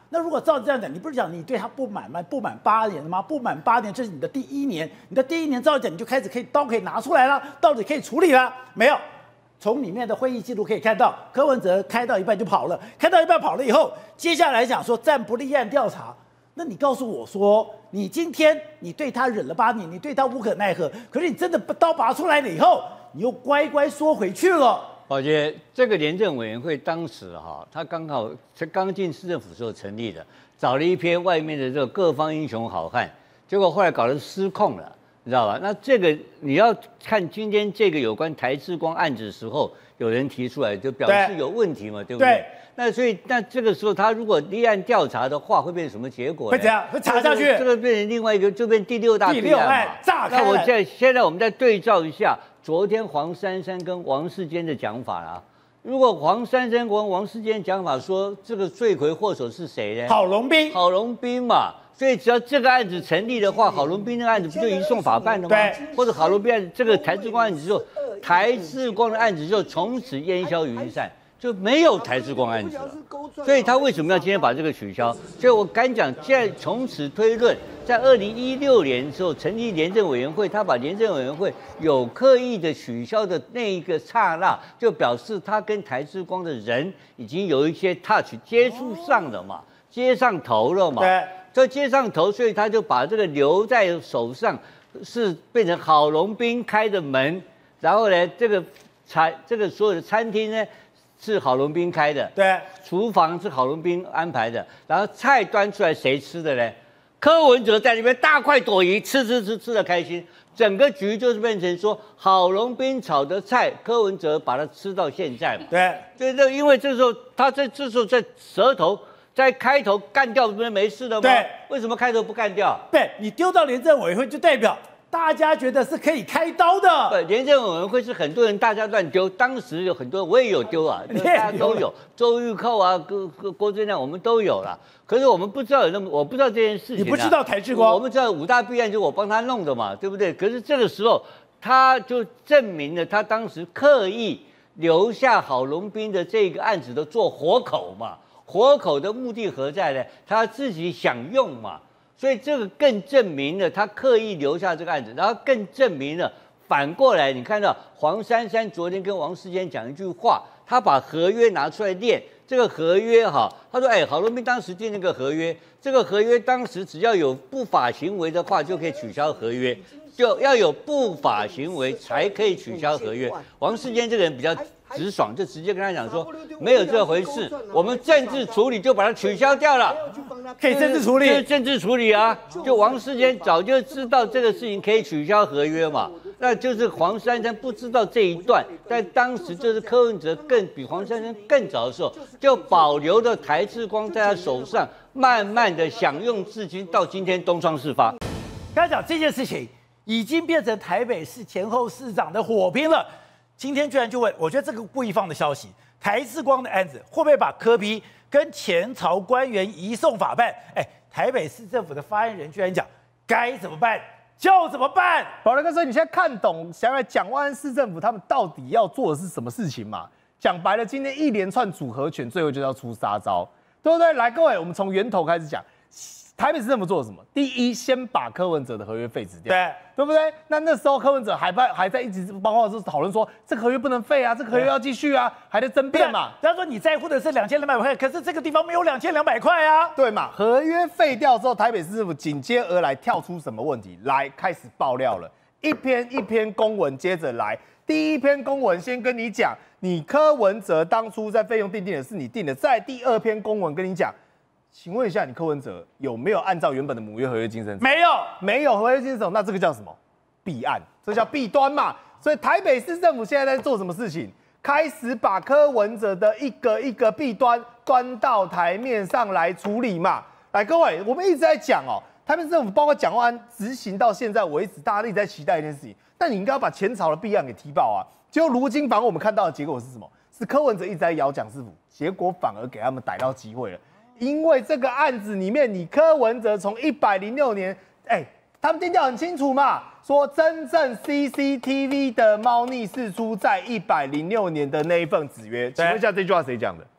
那如果照这样讲，你不是讲你对他不满吗？不满8年了吗？不满8年，这是你的第1年，你的第1年照讲你就开始刀可以拿出来了，到底可以处理了没有？从里面的会议记录可以看到，柯文哲开到一半就跑了，开到一半跑了以后，接下来讲说暂不立案调查。那你告诉我说，你今天你对他忍了8年，你对他无可奈何，可是你真的刀拔出来了以后，你又乖乖缩回去了。 宝杰，这个廉政委员会当时他刚进市政府时候成立的，找了一批外面的这个各方英雄好汉，结果后来搞得失控了。你知道吧？那这个你要看今天这个有关台智光案子的时候，有人提出来，就表示有问题嘛，对不对？ 对。 那所以这个时候他如果立案调查的话，会变成什么结果？ 会怎样？会查下去？ 这个变成另外一个，就变第6大弊案嘛。 炸开。 那现在我们再对照一下昨天黄珊珊跟王世坚的讲法啦。如果黄珊珊跟王世坚讲法说这个罪魁祸首是谁呢？ 郝龙斌。 郝龙斌嘛。所以只要这个案子成立的话，郝龙斌那个案子不就移送法办了吗？ 对。 或者郝龙斌案子这个台智光案子之后，台智光的案子就从此烟消云散，就没有台智光案子了。所以他为什么要今天把这个取消？所以我敢讲，现在从此推论，在2016年的时候成立廉政委员会，他把廉政委员会有刻意的取消的那一个刹那，就表示他跟台智光的人已经有一些 touch 接触上了嘛，接上头了嘛。 对。 就接上头，所以他就把这个留在手上，是变成郝龙斌开的门，然后呢，这个所有的餐厅呢是郝龙斌开的， 对， 厨房是郝龙斌安排的，然后菜端出来谁吃的呢？柯文哲在里面大快朵颐，吃的开心，整个局就是变成说郝龙斌炒的菜，柯文哲把它吃到现在嘛， 对， 因为这时候他这时候在舌头。在开头干掉不是没事的吗？ 对， 为什么开头不干掉？ 对，你丢到廉政委员会就代表大家觉得是可以开刀的。 对，廉政委员会是很多人大家乱丢，当时有很多人我也有丢啊，大家都有，周玉蔻啊、郭正亮我们都有啦。可是我们不知道我不知道这件事情。 你不知道台智光？ 我们知道5大弊案就是我帮他弄的嘛，对不对？可是这个时候他就证明了他当时刻意留下郝龙斌的这个案子的做活口嘛。活口的目的何在呢？他自己想用嘛，所以这个更证明了他刻意留下这个案子，然后更证明了反过来，你看到黄珊珊昨天跟王世坚讲一句话，他把合约拿出来练，这个合约他说，郝龙斌当时订那个合约，这个合约当时只要有不法行为的话，就可以取消合约，就要有不法行为才可以取消合约。王世坚这个人比较直爽，就直接跟他讲说，没有这回事，我们政治处理就把它取消掉了， 可以政治处理， 就是政治处理啊。就王世坚早就知道这个事情可以取消合约嘛，那就是黄珊珊不知道这一段，但当时就是柯文哲比黄珊珊更早的时候，就保留了台智光在他手上，慢慢的享用至今，到今天东窗事发。 刚才讲这件事情已经变成台北市前后市长的火拼了。今天居然就问，我觉得这个故意放的消息，台智光的案子会不会把柯 P 跟前朝官员移送法办？台北市政府的发言人居然讲，该怎么办就怎么办。 宝来哥，所以你现在看懂想来蒋万安市政府他们到底要做的是什么事情嘛？讲白了，今天一连串组合拳，最后就要出杀招，对不对？来，各位，我们从源头开始讲。台北市政府做了什么？第一，先把柯文哲的合约废止掉，对不对？那时候柯文哲还在一直包括是讨论说，这个合约不能废啊，这个合约要继续啊，还在争辩嘛。 他说你在乎的是2200块，可是这个地方没有2200块啊， 对嘛？合约废掉之后，台北市政府紧接而来跳出什么问题？来开始爆料了，一篇一篇公文接着来。第一篇公文先跟你讲，你柯文哲当初在费用订的是你定的，在第2篇公文跟你讲。请问一下，你柯文哲有没有按照原本的母约合约精神走？没有合约精神，那这个叫什么？弊案，这叫弊端嘛。所以台北市政府现在在做什么事情？开始把柯文哲的一个一个弊端端到台面上来处理嘛。来，各位，我们一直在讲台北市政府包括蒋万安执行到现在为止，大家一直在期待一件事情，但你应该要把前朝的弊案给踢爆啊。结果如今反而我们看到的结果是什么？是柯文哲一直在咬蒋师傅，结果反而给他们逮到机会了。因为这个案子里面，你柯文哲从106年，他们定调很清楚嘛，说真正 CCTV 的猫腻释出在106年的那一份子约。请问一下，这句话谁讲的？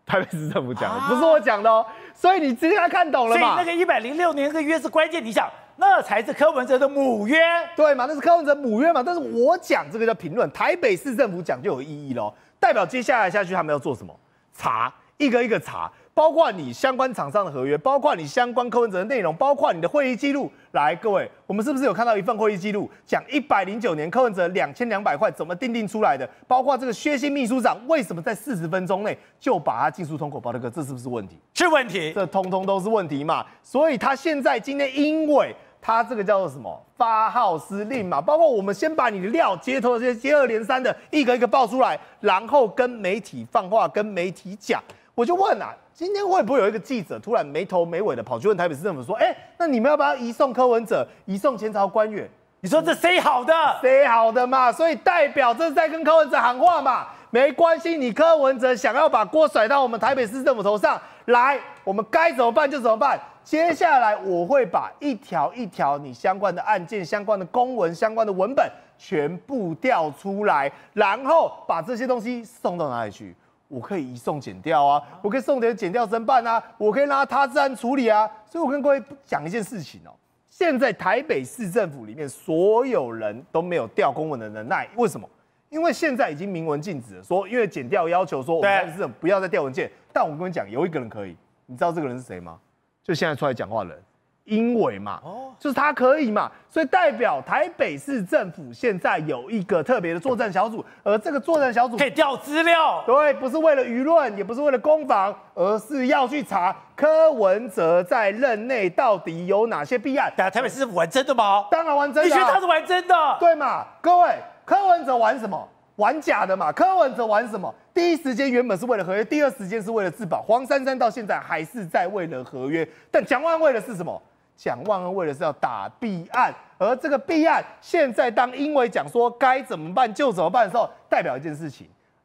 台北市政府讲的，不是我讲的哦。所以你直接看懂了嘛？ 所以那个106年这个约是关键，你想，那才是柯文哲的母约， 对嘛？那是柯文哲母约嘛？但是我讲这个叫评论，台北市政府讲就有意义咯，代表接下来下去他们要做什么？查，一个一个查。包括你相关厂商的合约，包括你相关柯文哲的内容，包括你的会议记录。来，各位，我们是不是有看到一份会议记录，讲109年柯文哲2200块怎么定出来的？包括这个薛姓秘书长为什么在40分钟内就把他尽速通过？宝德哥，这是不是问题？ 是问题， 这通通都是问题嘛。所以他现在今天因为他这个叫做什么发号施令嘛，包括我们先把你的料街头这些接二连三的一个一个爆出来，然后跟媒体放话，跟媒体讲。我就问啊，今天会不会有一个记者突然没头没尾的跑去问台北市政府说，那你们要不要移送柯文哲，移送前朝官员？ 你说这谁好的？ 谁好的嘛？所以代表这是在跟柯文哲喊话嘛？没关系，你柯文哲想要把锅甩到我们台北市政府头上来，我们该怎么办就怎么办。接下来我会把一条一条你相关的案件、相关的公文、相关的文本全部调出来，然后把这些东西送到哪里去？我可以移送检调啊，我可以送给检调侦办啊，我可以让他自然处理啊。所以我跟各位讲一件事情哦，现在台北市政府里面所有人都没有调公文的能耐，为什么？因为现在已经明文禁止了，说因为检调要求说我们台北市政府不要再调文件，但我跟你讲，有一个人可以，你知道这个人是谁吗？就现在出来讲话的人。英伟嘛，就是他可以嘛，所以代表台北市政府现在有一个特别的作战小组，而这个作战小组可以调资料， 对，不是为了舆论，也不是为了攻防，而是要去查柯文哲在任内到底有哪些弊案。 台北市政府玩真的吗？ 当然玩真的， 你觉得他是玩真的？ 对嘛？各位，柯文哲玩什么？玩假的嘛？柯文哲玩什么？第一时间原本是为了合约，第二时间是为了自保。黄珊珊到现在还是在为了合约，但蒋万安为的是什么？蒋万安为的是要打弊案，而这个弊案现在当英伟讲说该怎么办就怎么办的时候，代表一件事情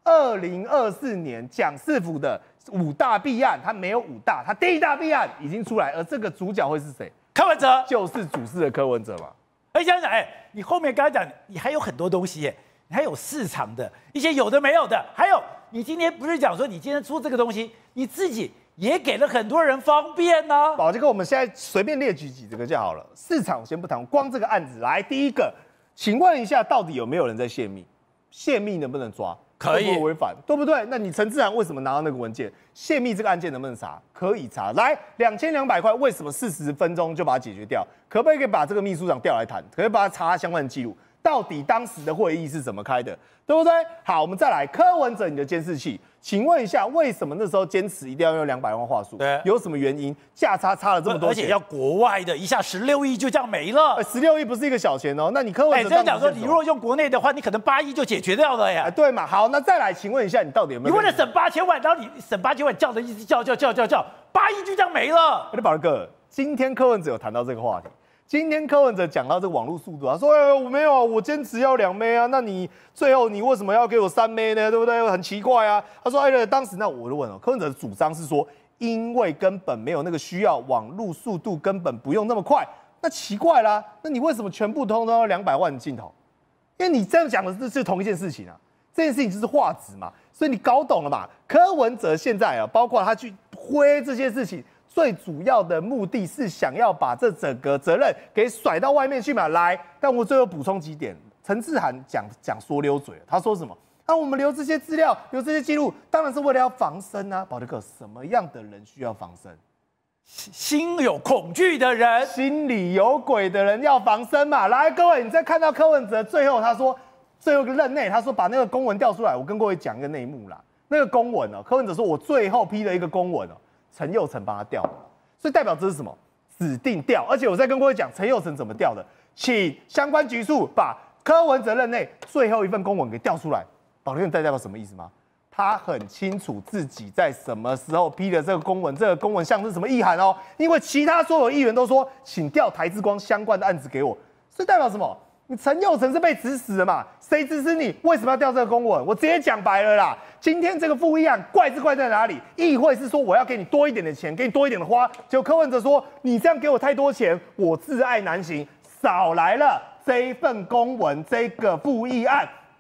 ：2024年蒋市府的5大弊案，他没有5大，他第1大弊案已经出来，而这个主角会是谁？ 柯文哲， 就是主事的柯文哲嘛。 而想想，你后面刚才讲，你还有很多东西，你还有市场的一些有的没有的，还有你今天不是讲说你今天出这个东西，你自己也给了很多人方便呢。 宝杰哥，我们现在随便列举几个就好了。市场我先不谈，光这个案子来，第一个，请问一下，到底有没有人在泄密？泄密能不能抓？ 可以， 会不会违反，对不对？那你陈志涵为什么拿到那个文件？泄密这个案件能不能查？可以查。来，2200块，为什么40分钟就把它解决掉？可不可以把这个秘书长调来谈？可不可以把他查他相关的记录？到底当时的会议是怎么开的，对不对？好，我们再来柯文哲你的监视器，请问一下，为什么那时候坚持一定要用200万话术？ 对， 有什么原因？价差了这么多钱， 而且要国外的，一下16亿就这样没了。 16亿不是一个小钱哦。那你柯文哲这样讲说，你如果用国内的话，你可能8亿就解决掉了呀。 对嘛？好，那再来，请问一下，你到底有没有？ 你为了省8000万，然后你省8000万叫的一直叫，8亿就这样没了。 我的宝哥，今天柯文哲有谈到这个话题。今天柯文哲讲到这个网络速度啊，说我没有啊，我坚持要2 Mbps 啊，那你最后你为什么要给我3 Mbps 呢？对不对？很奇怪啊。他说当时那我就问了，柯文哲的主张是说，因为根本没有那个需要，网络速度根本不用那么快。那奇怪啦，那你为什么全部通要200万的镜头？因为你这样讲的是同一件事情啊，这件事情就是画质嘛，所以你搞懂了嘛？柯文哲现在啊，包括他去挥这些事情。最主要的目的是想要把这整个责任给甩到外面去嘛。来，但我最后补充几点。陈志涵讲说溜嘴了，他说什么？我们留这些资料，留这些记录，当然是为了要防身啊。宝德哥，什么样的人需要防身？ 心有恐惧的人， 心里有鬼的人要防身嘛。来，各位，你再看到柯文哲最后他说，最后一个任内他说把那个公文调出来，我跟各位讲一个内幕啦。那个公文柯文哲说我最后批了一个公文陈佑成帮他调，所以代表这是什么？指定调。而且我再跟各位讲，陈佑成怎么调的，请相关局处把柯文哲任内最后一份公文给调出来。宝莲，你代表什么意思吗？他很清楚自己在什么时候批的这个公文，这个公文像是什么意涵哦。因为其他所有议员都说，请调台之光相关的案子给我，所以代表什么？你陈佑成是被指使的嘛？谁指使你？为什么要调这个公文？我直接讲白了啦。今天这个复议案怪是怪在哪里？议会是说我要给你多一点的钱，给你多一点的花，结果柯文哲说你这样给我太多钱，我自爱难行，少来了这一份公文，这个复议案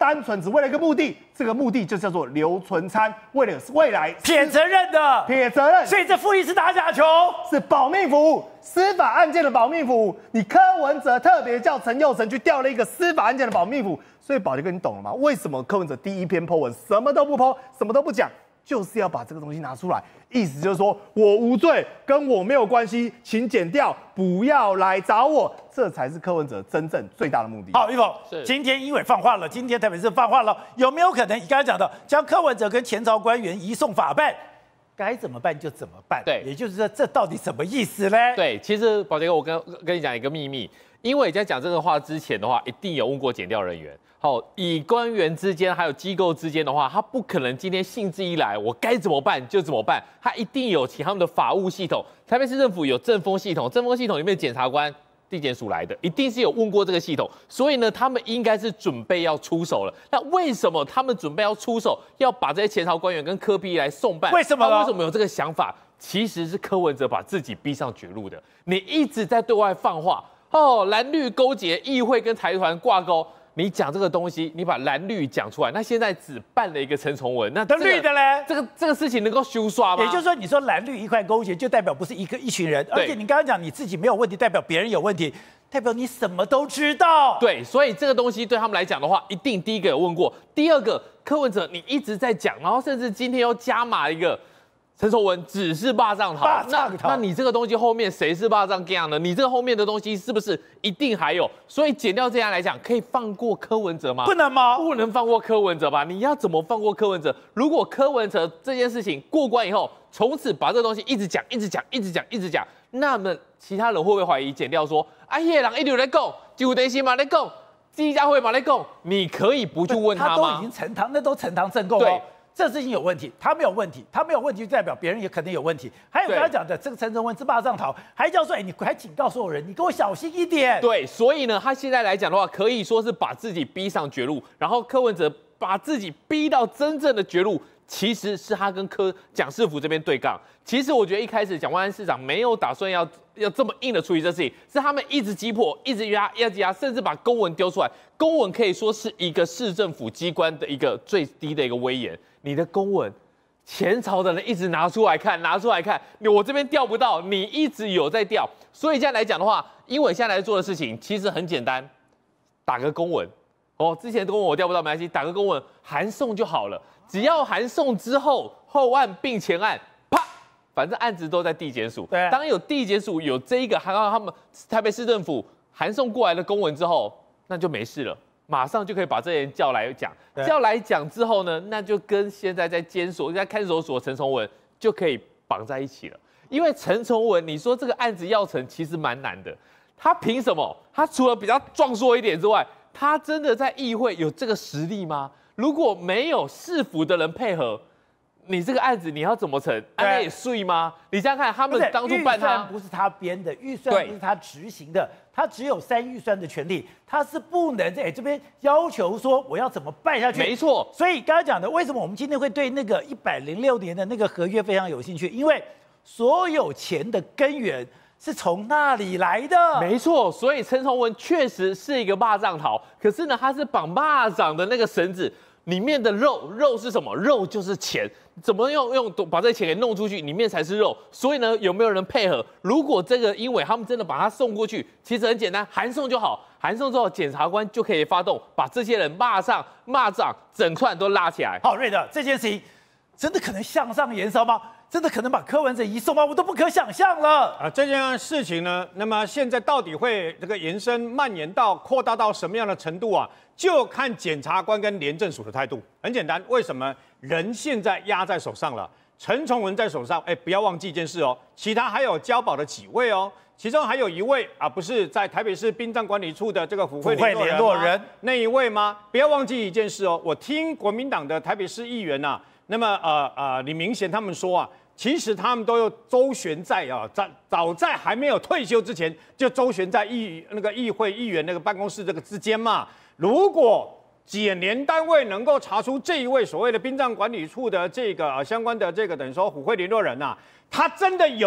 单纯只为了一个目的，这个目的就叫做留存餐，为了未来撇责任的， 撇责任。 所以这复议是打假球， 是保命服务，司法案件的保命服务。你柯文哲特别叫陈佑成去调了一个司法案件的保命服务，所以宝杰哥，你懂了吗？为什么柯文哲第一篇 po 文什么都不 po， 什么都不讲，就是要把这个东西拿出来，意思就是说我无罪，跟我没有关系，请检调，不要来找我，这才是柯文哲真正最大的目的。 好，玉凤，今天因为放话了，今天台北市放话了，有没有可能你刚才讲的将柯文哲跟前朝官员移送法办？该怎么办就怎么办， 对， 也就是说，这到底什么意思呢？ 对，其实宝杰哥，我跟你讲一个秘密，因为在讲这个话之前的话，一定有问过检调人员。好，以官员之间还有机构之间的话，他不可能今天兴致一来，我该怎么办就怎么办，他一定有其他们的法务系统。台北市政府有政风系统，政风系统里面检察官。地检署来的，一定是有问过这个系统，所以呢，他们应该是准备要出手了。那为什么他们准备要出手，要把这些前朝官员跟柯 P 来送办？ 为什么呢？ 为什么有这个想法？其实是柯文哲把自己逼上绝路的。你一直在对外放话，蓝绿勾结，议会跟财团挂钩。你讲这个东西，你把蓝绿讲出来，那现在只办了一个陈崇文，那绿的嘞， 这个事情能够修刷吗？ 也就是说，你说蓝绿一块勾结，就代表不是一群人，而且你刚刚讲你自己没有问题，代表别人有问题，代表你什么都知道。 对，所以这个东西对他们来讲的话，一定第一个有问过，第二个柯文哲你一直在讲，然后甚至今天又加码一个。陈崇文只是霸占桃，那你这个东西后面谁是霸占这样呢？你这个后面的东西是不是一定还有？所以检调这样来讲，可以放过柯文哲吗？ 不能吗？ 不能放过柯文哲吧？你要怎么放过柯文哲？如果柯文哲这件事情过关以后，从此把这个东西一直讲，那么其他人会不会怀疑检调说，啊，那个人一直在讲，就担心嘛在讲，记者会嘛在讲，你可以不去问他吗？ 他都已经呈堂，那都呈堂证供哦。这事情有问题，他没有问题，他没有问题就代表别人也可能有问题。还有刚才讲的这个陈崇文是霸占桃，还叫说，你还警告所有人，你给我小心一点。 对，所以呢，他现在来讲的话，可以说是把自己逼上绝路，然后柯文哲把自己逼到真正的绝路，其实是他跟蒋市府这边对杠。其实我觉得一开始蒋万安市长没有打算要这么硬的处理这事情，是他们一直击破，一直压，甚至把公文丢出来。公文可以说是一个市政府机关的一个最低的一个威严。你的公文，前朝的人一直拿出来看，我这边调不到，你一直有在调，所以现在来讲的话，因为现在来做的事情其实很简单，打个公文，之前的公文我调不到没关系，打个公文函送就好了，只要函送之后，后案并前案，啪，反正案子都在地检署， 对， 当有地检署有这一个还有他们台北市政府函送过来的公文之后，那就没事了。马上就可以把这些人叫来讲之后呢，那就跟现在在看守所陈崇文就可以绑在一起了。因为陈崇文，你说这个案子要成其实蛮难的，他凭什么？他除了比较壮硕一点之外，他真的在议会有这个实力吗？如果没有市府的人配合，你这个案子你要怎么成？案子也碎吗？你想想看，他们当初办他， 预算不是他编的，预算不是他执行的，他只有删预算的权利，他是不能在这边要求说我要怎么办下去。 没错， 所以刚才讲的，为什么我们今天会对那个106年的那个合约非常有兴趣？因为所有钱的根源是从那里来的。 没错，所以陈崇文确实是一个霸占桃，可是呢，他是绑霸掌的那个绳子。里面的肉是什么？肉就是钱，怎么用把这钱给弄出去，里面才是肉。所以呢，有没有人配合？如果这个因为他们真的把它送过去，其实很简单，函送就好。函送之后，检察官就可以发动，把这些人骂掌整串都拉起来。 好，瑞德，这件事情真的可能向上延烧吗？真的可能把柯文哲移送吗？我都不可想象了。 这件事情呢，那么现在到底会这个延伸蔓延到扩大到什么样的程度啊？就看检察官跟廉政署的态度。很简单，为什么人现在压在手上了？陈崇文在手上，不要忘记一件事哦，其他还有交保的几位哦，其中还有一位不是在台北市殡葬管理处的这个府会联络人那一位吗？不要忘记一件事哦，我听国民党的台北市议员那么李明贤他们说其实他们都有周旋在早在还没有退休之前就周旋在议会议员那个办公室这个之间嘛。如果检联单位能够查出这一位所谓的殡葬管理处的这个相关的这个等于说府会联络人他真的有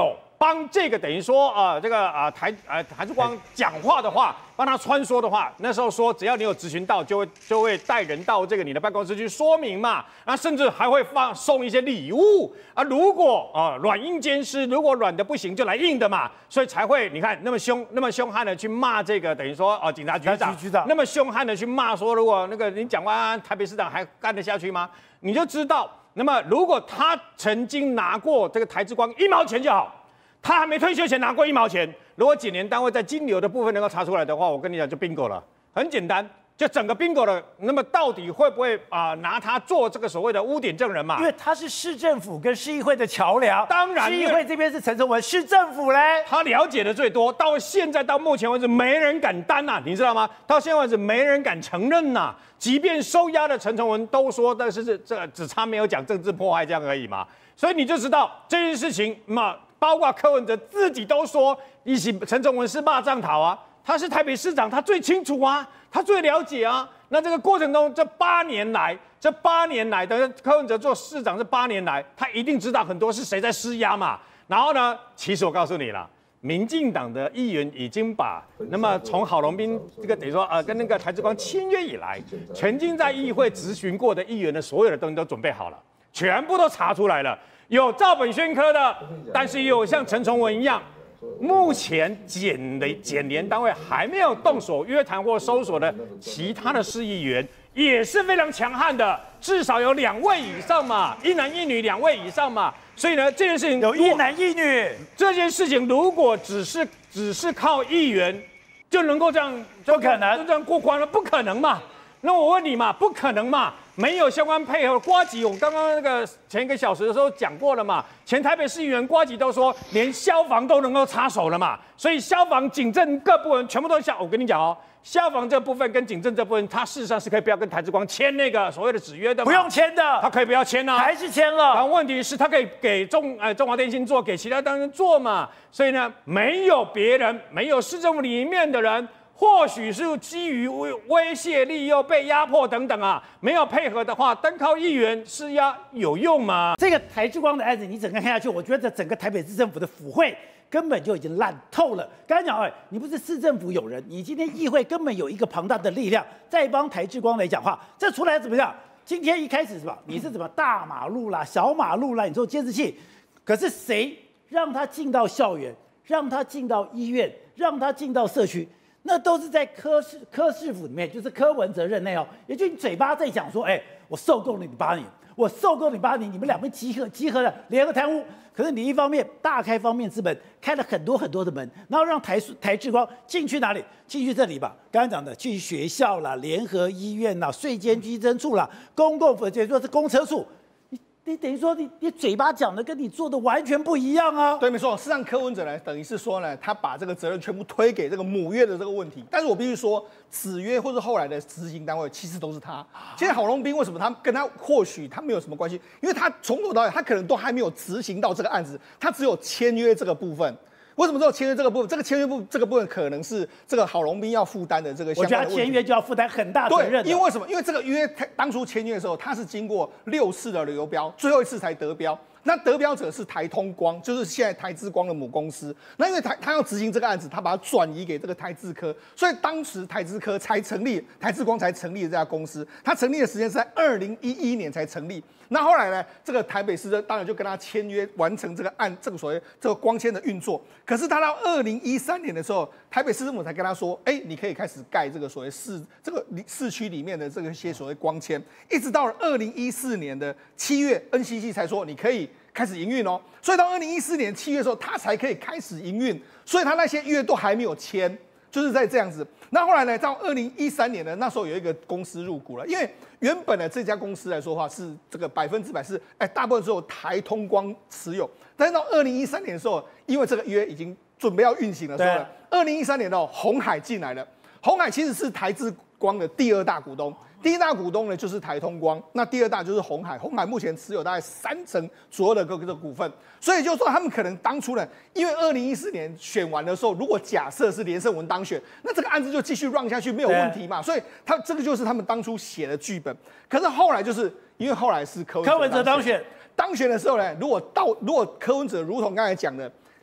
帮这个等于说台之光讲话的话，帮他穿梭的话，那时候说只要你有咨询到，就会带人到这个你的办公室去说明嘛，啊，甚至还会送一些礼物啊。如果软硬兼施，如果软的不行就来硬的嘛，所以才会你看那么凶悍的去骂这个等于说警察局长，那么凶悍的去骂说，如果那个你讲完台北市长还干得下去吗？你就知道，那么如果他曾经拿过这个台之光1毛钱就好。他还没退休前拿过1毛钱，如果检联单位在金流的部分能够查出来的话，我跟你讲就 bingo 了，很简单，就整个 bingo 了。那么到底会不会拿他做这个所谓的污点证人嘛？ 因为他是市政府跟市议会的桥梁， 当然市议会这边是陈崇文，市政府嘞， 他了解的最多，到现在到目前为止没人敢担呐，你知道吗？到现在为止没人敢承认呐，即便收押的陈崇文都说，但是这只差没有讲政治迫害这样而已嘛，所以你就知道这件事情嘛。包括柯文哲自己都说，陈崇文是骂仗头啊，他是台北市长，他最清楚啊，他最了解啊。那这个过程中，这8年来，等于柯文哲做市长这8年来，他一定知道很多是谁在施压嘛。然后呢，其实我告诉你了，民进党的议员已经把那么从郝龙斌这个等于说跟那个台之光签约以来，曾经在议会质询过的议员的所有的东西都准备好了，全部都查出来了。有照本宣科的，但是也有像陈崇文一样，目前检联单位还没有动手约谈或搜索的其他的市议员，也是非常强悍的，至少有2位以上嘛，1男1女2位以上嘛。所以呢，这件事情有1男1女， 这件事情如果只是靠议员就能够这样， 不可能就这样过关了，不可能嘛。那我问你嘛，不可能嘛。没有相关配合，呱吉，我刚刚那个前1个小时的时候讲过了嘛，前台北市议员呱吉都说，连消防都能够插手了嘛，所以消防、警政各部门全部都我跟你讲哦，消防这部分跟警政这部分，他事实上是可以不要跟台之光签那个所谓的纸约的嘛， 不用签的， 他可以不要签啊， 还是签了。 然后问题是，他可以给中华电信做，给其他单位做嘛，所以呢，没有别人，没有市政府里面的人。或许是基于威胁、利诱、被压迫等等啊，没有配合的话，单靠议员施压有用吗？ 这个台之光的案子，你整个看下去，我觉得整个台北市政府的府会根本就已经烂透了。刚才讲，你不是市政府有人，你今天议会根本有一个庞大的力量在帮台之光来讲话，这出来怎么样？今天一开始是吧？你是怎么大马路啦、小马路啦，你做监视器，可是谁让他进到校园，让他进到医院，让他进到社区？那都是在柯市府里面，就是柯文哲任内哦，也就你嘴巴在讲说，我受够了你8年，我受够你8年，你们2边集合了联合贪污。可是你一方面大开方面之门，开了很多的门，然后让台之光进去哪里？进去这里吧。刚才讲的，去学校啦、联合医院啦、税监稽征处啦、公共或者说是公车处。你等于说你嘴巴讲的跟你做的完全不一样啊！ 对，没错。事实上，柯文哲呢，等于是说呢，他把这个责任全部推给这个母约的这个问题。但是我必须说，子约或是后来的执行单位，其实都是他。现在郝龙斌为什么他跟他或许他没有什么关系？因为他从头到尾，他可能都还没有执行到这个案子，他只有签约这个部分。为什么只有签约这个部分？这个签约这个部分可能是这个郝龙斌要负担的这个相关的问题。 我觉得他签约就要负担很大责任。 对，因为什么？因为这个约当初签约的时候，他是经过6次的流标，最后1次才得标。那得标者是台通光，就是现在台之光的母公司。那因为他要执行这个案子，他把它转移给这个台智科，所以当时台智科才成立，台之光才成立的这家公司。它成立的时间是在2011年才成立。那后来呢，这个台北市当然就跟他签约，完成这个所谓这个光纤的运作。可是他到2013年的时候，台北市政府才跟他说，你可以开始盖这个所谓市区里面的这个一些所谓光纤，一直到了2014年的7月 ，NCC 才说你可以开始营运哦。所以到2014年7月的时候，他才可以开始营运，所以他那些约都还没有签。就是在这样子，那后来呢，到2013年呢，那时候有一个公司入股了，因为原本的这家公司来说的话，是这个100%是大部分是由台通光持有，但是到2013年的时候，因为这个约已经准备要运行的时候呢，2013年哦，鸿海进来了，鸿海其实是台智光的第2大股东。第1大股东呢就是台通光，那第2大就是鸿海，鸿海目前持有大概30%左右的这个股份，所以就是说他们可能当初呢，因为2014年选完的时候，如果假设是连胜文当选，那这个案子就继续 run 下去没有问题嘛，所以这个就是他们当初写的剧本。可是后来就是因为后来是柯文哲当选的时候呢，如果柯文哲如同刚才讲的，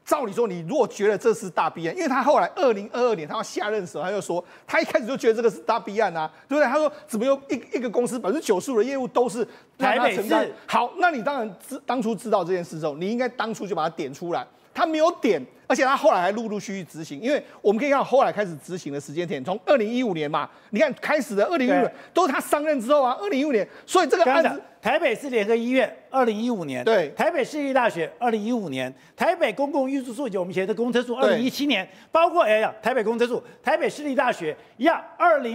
照理说，你如果觉得这是大弊案，因为他后来2022年他要下任的时候，他就说他一开始就觉得这个是大弊案啊，对不对？他说怎么有一个公司95%的业务都是台北市？ 好，那你当初知道这件事之后，你应该当初就把它点出来。他没有点，而且他后来还陆续执行，因为我们可以看到后来开始执行的时间点，从2015年嘛，你看开始的2015年都是他上任之后啊，2015年，所以这个案子， 台北市联合医院2015年， 对， 台北市立大学2015年，台北公共运输处，我们以前的公车处2017年，包括台北公车处、台北市立大学一样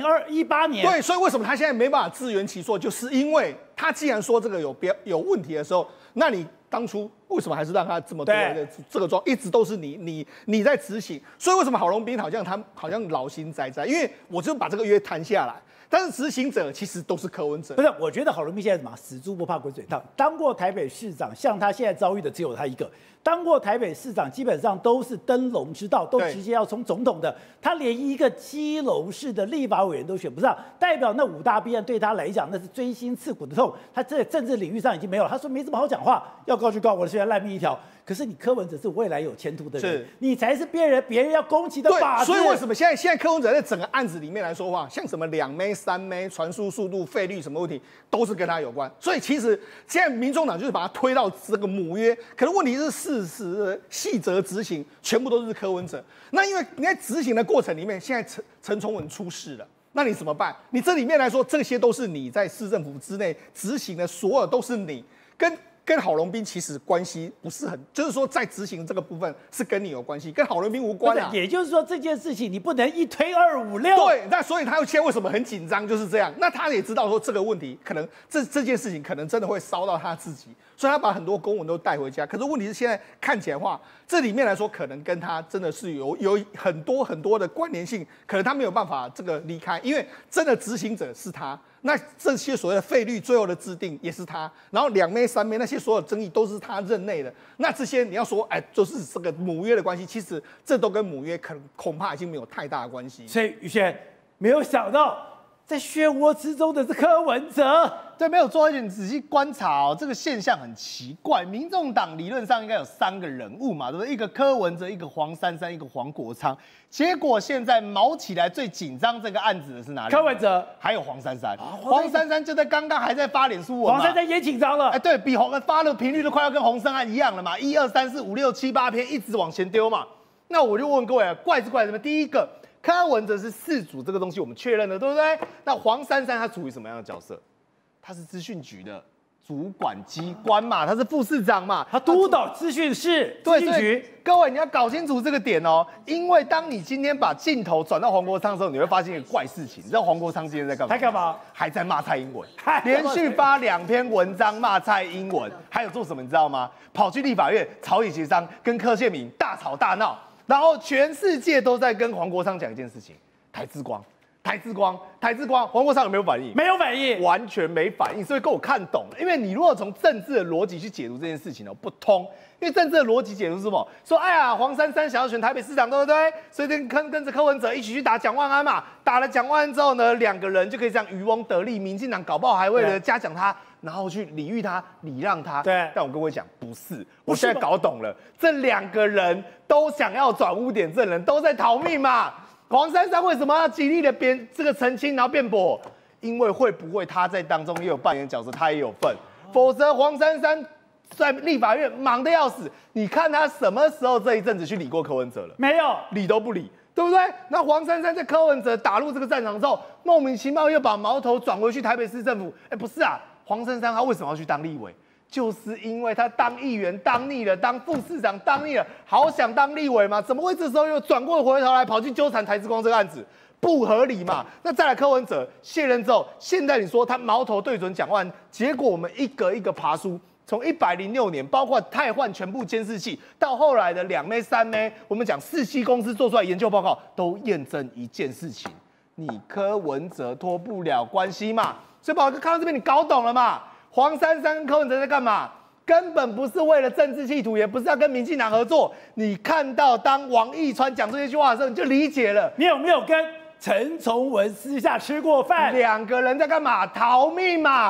，2018年， 对，所以为什么他现在没办法自圆其说，就是因为他既然说这个有问题的时候，那你当初为什么还是让他这么多的这个状，一直都是你在执行，所以为什么郝龙斌好像老心哉哉，因为我就把这个约谈下来，但是执行者其实都是柯文哲。 不是，我觉得郝龙斌现在什么死猪不怕滚水烫，当过台北市长，像他现在遭遇的只有他一个。当过台北市长，基本上都是登龙之道，都直接要冲总统的。他连一个基隆市的立法委员都选不上，代表那5大弊案对他来讲那是锥心刺骨的痛。他在政治领域上已经没有了。他说没什么好讲话，要告就告，我虽然烂命一条。可是你柯文哲是未来有前途的人，你才是别人要攻击的靶子。 所以为什么现在柯文哲在整个案子里面来说话，像什么2枚、3枚、传输速度、费率什么问题，都是跟他有关。所以其实现在民众党就是把他推到这个母约，可是问题是事实的细则执行全部都是柯文哲。那因为你在执行的过程里面，现在陈崇文出事了。那你怎么办？你这里面来说，这些都是你在市政府之内执行的，所有都是你跟郝龙斌其实关系不是很，就是说在执行这个部分是跟你有关系，跟郝龙斌无关啊。 也就是说这件事情你不能一推2、5、6。 对，那所以他现在为什么很紧张，就是这样。那他也知道说这个问题可能这件事情可能真的会烧到他自己，所以他把很多公文都带回家。可是问题是现在看起来的话，这里面来说可能跟他真的是有很多的关联性，可能他没有办法这个离开，因为真的执行者是他。那这些所谓的费率最后的制定也是他，然后2枚、3枚那些所有争议都是他任内的。那这些你要说，就是这个母约的关系，其实这都跟母约恐怕已经没有太大的关系。 所以宇轩没有想到，在漩涡之中的是柯文哲。 对，没有做一点仔细观察哦，这个现象很奇怪。民众党理论上应该有3个人物嘛，对不对？一个柯文哲，一个黄珊珊，一个黄国昌。结果现在毛起来最紧张这个案子的是哪里？ 柯文哲， 还有黄珊珊。黄珊珊就在刚刚还在发脸书文嘛， 黄珊珊也紧张了。 对比发的频率都快要跟洪胜案一样了嘛，1、2、3、4、5、6、7、8篇一直往前丢嘛。那我就问各位啊，怪是怪什么？第一个，柯文哲是4组这个东西我们确认了，对不对？那黄珊珊她处于什么样的角色？他是资讯局的主管机关嘛，他是副市长嘛， 他督导资讯室、资讯局。 各位你要搞清楚这个点哦，因为当你今天把镜头转到黄国昌的时候，你会发现一个怪事情。你知道黄国昌今天在干嘛？ 他干嘛？ 还在骂蔡英文，连续发2篇文章骂蔡英文，还有做什么你知道吗？跑去立法院朝野协商，跟柯建铭大吵大闹，然后全世界都在跟黄国昌讲一件事情：台之光。黄国昌有没有反应？ 没有反应， 完全没反应，所以跟我看懂了。因为你如果从政治的逻辑去解读这件事情不通。因为政治的逻辑解读是什么？说哎呀，黄珊珊想要选台北市长，对不对？所以跟着柯文哲一起去打蒋万安嘛。打了蒋万安之后呢，2个人就可以这样渔翁得利。民进党搞不好还为了嘉奖他，然后去礼遇他、礼让他。 对， 但我跟我讲，不是，我现在搞懂了，这2个人都想要转污点证人，都在逃命嘛。黄珊珊为什么要极力的这个澄清，然后辩驳？因为会不会他在当中也有扮演角色，他也有份，否则黄珊珊在立法院忙得要死。你看他什么时候这一阵子去理过柯文哲了？ 没有， 理都不理，对不对？那黄珊珊在柯文哲打入这个战场之后，莫名其妙又把矛头转回去台北市政府。不是啊，黄珊珊她为什么要去当立委？就是因为他当议员当腻了，当副市长当腻了，好想当立委嘛？怎么会这时候又转过回头来跑去纠缠台之光这个案子？不合理嘛？那再来柯文哲卸任之后，现在你说他矛头对准蒋万安，结果我们一个一个爬书，从106年，包括汰换全部监视器，到后来的2枚、3枚，我们讲4C公司做出来研究报告，都验证一件事情：你柯文哲脱不了关系嘛。所以宝哥看到这边，你搞懂了嘛？黄珊珊跟柯文哲在干嘛？根本不是为了政治企图，也不是要跟民进党合作。你看到当王义川讲这些句话的时候，你就理解了。 你有没有跟陈崇文私下吃过饭？ 2个人在干嘛？逃命嘛！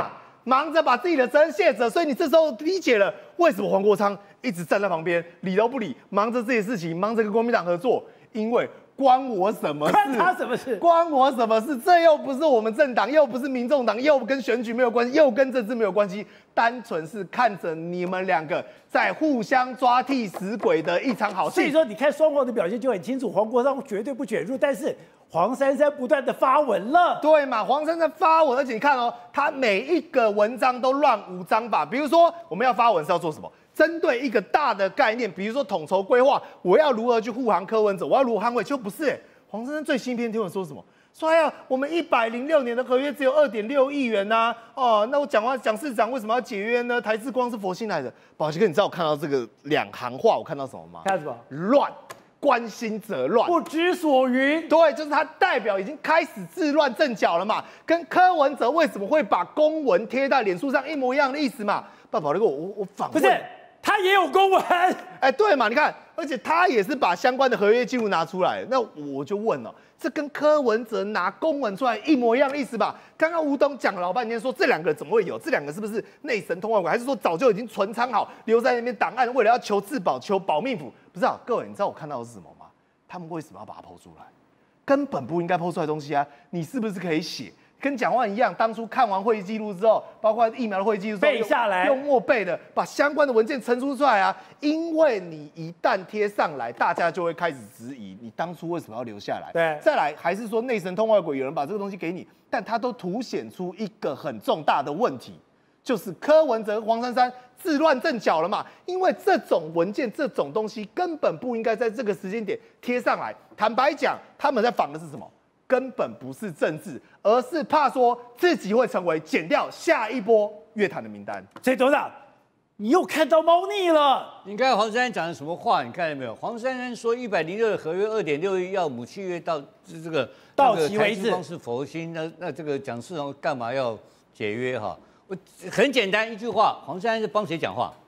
忙着把自己的责任卸责，所以你这时候理解了为什么黄国昌一直站在旁边理都不理，忙着自己的事情，忙着跟国民党合作，因为关我什么事？ 关他什么事？ 关我什么事？这又不是我们政党，又不是民众党，又跟选举没有关系，又跟政治没有关系，单纯是看着你们两个在互相抓替死鬼的一场好戏。 所以说，你看双方的表现就很清楚，黄国昌绝对不卷入，但是黄珊珊不断的发文了， 对嘛？黄珊珊发文，而且你看哦，他每一个文章都乱无章法。比如说，我们要发文是要做什么？针对一个大的概念，比如说统筹规划，我要如何去护航柯文哲，我要如何捍卫，就不是。黄珊珊最新一篇听我说什么？说呀，我们106年的合约只有2.6亿元呐、那我蒋市长为什么要解约呢？台资光是佛心来的。宝杰哥，你知道我看到这个2行话，我看到什么吗？ 看什么？ 乱。关心则乱， 不知所云。 对，就是他代表已经开始自乱阵脚了嘛，跟柯文哲为什么会把公文贴在脸书上一模一样的意思嘛？宝哥，我反问， 不是他也有公文？ 哎，对嘛？你看，而且他也是把相关的合约记录拿出来，那我就问了，这跟柯文哲拿公文出来一模一样的意思吧？刚刚吴董讲了老半天，说这两个怎么会有？这两个是不是内神通外鬼？还是说早就已经存藏好，留在那边档案，为了要求自保、求保命符？不知道各位，你知道我看到的是什么吗？他们为什么要把它剖出来？根本不应该剖出来的东西啊！你是不是可以写？跟蒋万一样，当初看完会议记录之后，包括疫苗的会议记录之后， 背下来， 用默背的，把相关的文件陈述出来啊！因为你一旦贴上来，大家就会开始质疑你当初为什么要留下来。 对， 再来还是说内神通外鬼，有人把这个东西给你，但他都凸显出一个很重大的问题。就是柯文哲、黄珊珊自乱阵脚了嘛？因为这种文件、这种东西根本不应该在这个时间点贴上来。坦白讲，他们在仿的是什么？根本不是政治，而是怕说自己会成为减掉下一波乐坛的名单。 所以董事长，你又看到猫腻了。 你看黄珊珊讲的什么话？你看到没有？黄珊珊说106的合约2.6亿要母契约到这个到期为止， 光是佛心，那这个蒋市长干嘛要解约哈？我很简单一句话，黄珊珊是帮谁讲话？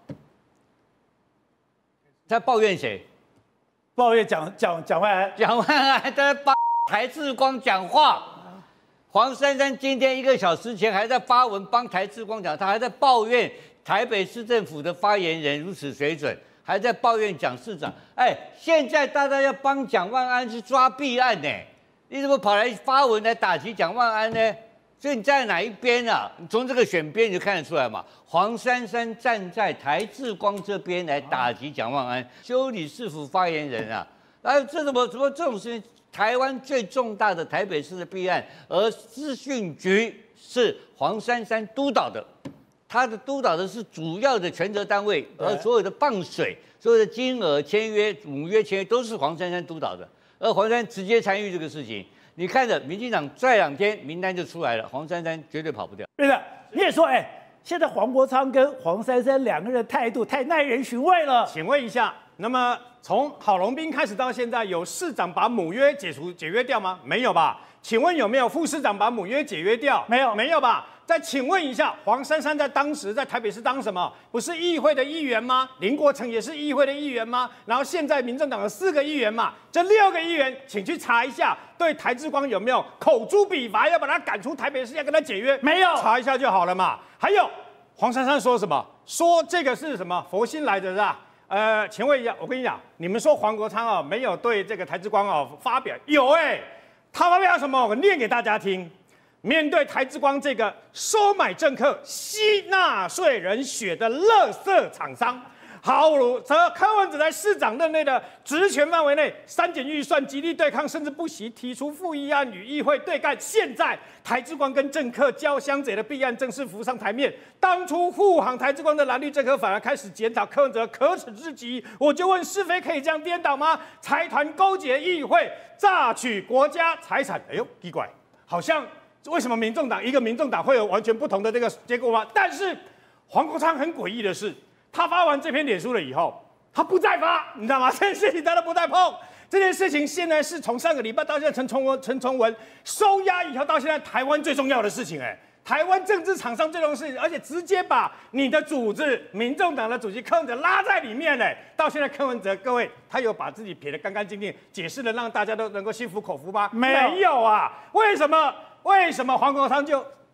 在抱怨谁？ 抱怨蒋万安。 蒋万安在帮台智光讲话。黄珊珊今天1个小时前还在发文帮台智光讲，他还在抱怨台北市政府的发言人如此水准，还在抱怨蒋市长。哎，现在大家要帮蒋万安去抓弊案呢，你怎么跑来发文来打击蒋万安呢？所以你站在哪一边啊？你从这个选边你就看得出来嘛。黄珊珊站在台智光这边来打击蒋万安，修理市府发言人啊。这怎么这种事情？台湾最重大的台北市的弊案，而资讯局是黄珊珊督导的，他的督导的是主要的权责单位，而所有的放水、所有的金额、签约、母约签约都是黄珊珊督导的，而黄珊珊直接参与这个事情。你看着民进党再2天名单就出来了，黄珊珊绝对跑不掉。 对的，你也说，现在黄国昌跟黄珊珊2个人的态度太耐人寻味了。 请问一下，那么从郝龙斌开始到现在，有市长把母约解约掉吗？没有吧？请问有没有副市长把母约解约掉？ 没有， 没有吧？再请问一下，黄珊珊在当时在台北市当什么？不是议会的议员吗？林国成也是议会的议员吗？然后现在民政党的4个议员嘛，这6个议员，请去查一下，对台智光有没有口诛笔伐，要把他赶出台北市，要跟他解约？ 没有， 查一下就好了嘛。还有黄珊珊说什么？说这个是什么佛心来的是吧？请问一下，我跟你讲，你们说黄国昌没有对这个台智光发表，有他发表什么？我念给大家听。面对台智光这个收买政客、吸纳税人血的垃圾厂商，毫无则柯文哲在市长任内的职权范围内删减预算，极力对抗，甚至不惜提出复议案与议会对干。现在台智光跟政客交相贼的弊案正式浮上台面。当初护航台智光的蓝绿政客反而开始检讨柯文哲可耻之极。我就问，是非可以这样颠倒吗？财团勾结议会，榨取国家财产。哎呦，奇怪，好像。为什么一个民众党会有完全不同的这个结果吗？但是黄国昌很诡异的是，他发完这篇脸书了以后，他不再发，你知道吗？这件事情他都不再碰。这件事情现在是从上个礼拜到现在陈崇文收押以后到现在台湾最重要的事情，台湾政治场上最重要的事情，而且直接把你的组织民众党的主席柯文哲拉在里面到现在柯文哲各位他有把自己撇得干干净净，解释了让大家都能够心服口服吗？没有啊！为什么黄国昌就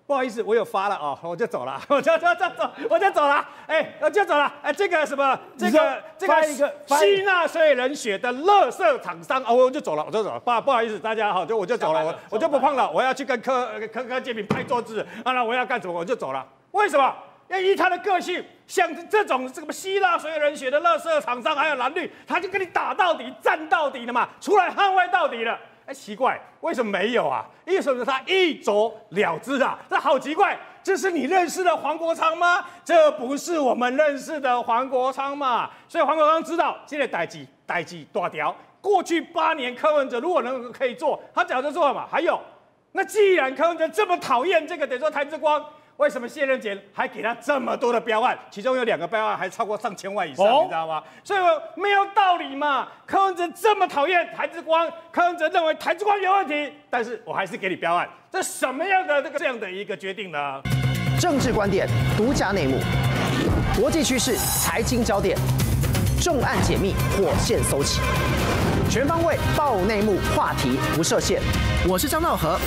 不好意思，我有发了哦，我就走了，我就走了，我就走了，这个什么，这个吸纳税人血的垃圾厂商啊，我就走了，不好意思，大家好，我就走了，我就不碰了，我要去跟柯建铭拍桌子啊，那我要干什么我就走了，为什么？要依他的个性，像这种什么希腊税人血的垃圾厂商还有蓝绿，他就跟你打到底、战到底的嘛，出来捍卫到底了。奇怪，为什么没有啊？为什么他一走了之啊？这好奇怪，这是你认识的黄国昌吗？这不是我们认识的黄国昌嘛？所以黄国昌知道现在代志大条。过去8年柯文哲如果可以做，他早就做了嘛。还有，那既然柯文哲这么讨厌这个，等于说台之光。为什么谢任前还给他这么多的标案？其中有2个标案还超过上千万以上，你知道吗？所以没有道理嘛。柯文哲这么讨厌台之光，柯文哲认为台之光有问题，但是我还是给你标案，这什么样的这样的一个决定呢？ 政治观点、独家内幕、国际趋势、财经焦点，重案解密，火线搜起，全方位爆内幕，话题不设限。我是张道和。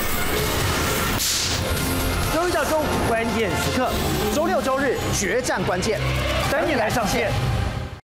周一到周五关键时刻，周六周日决战关键，等你来上线。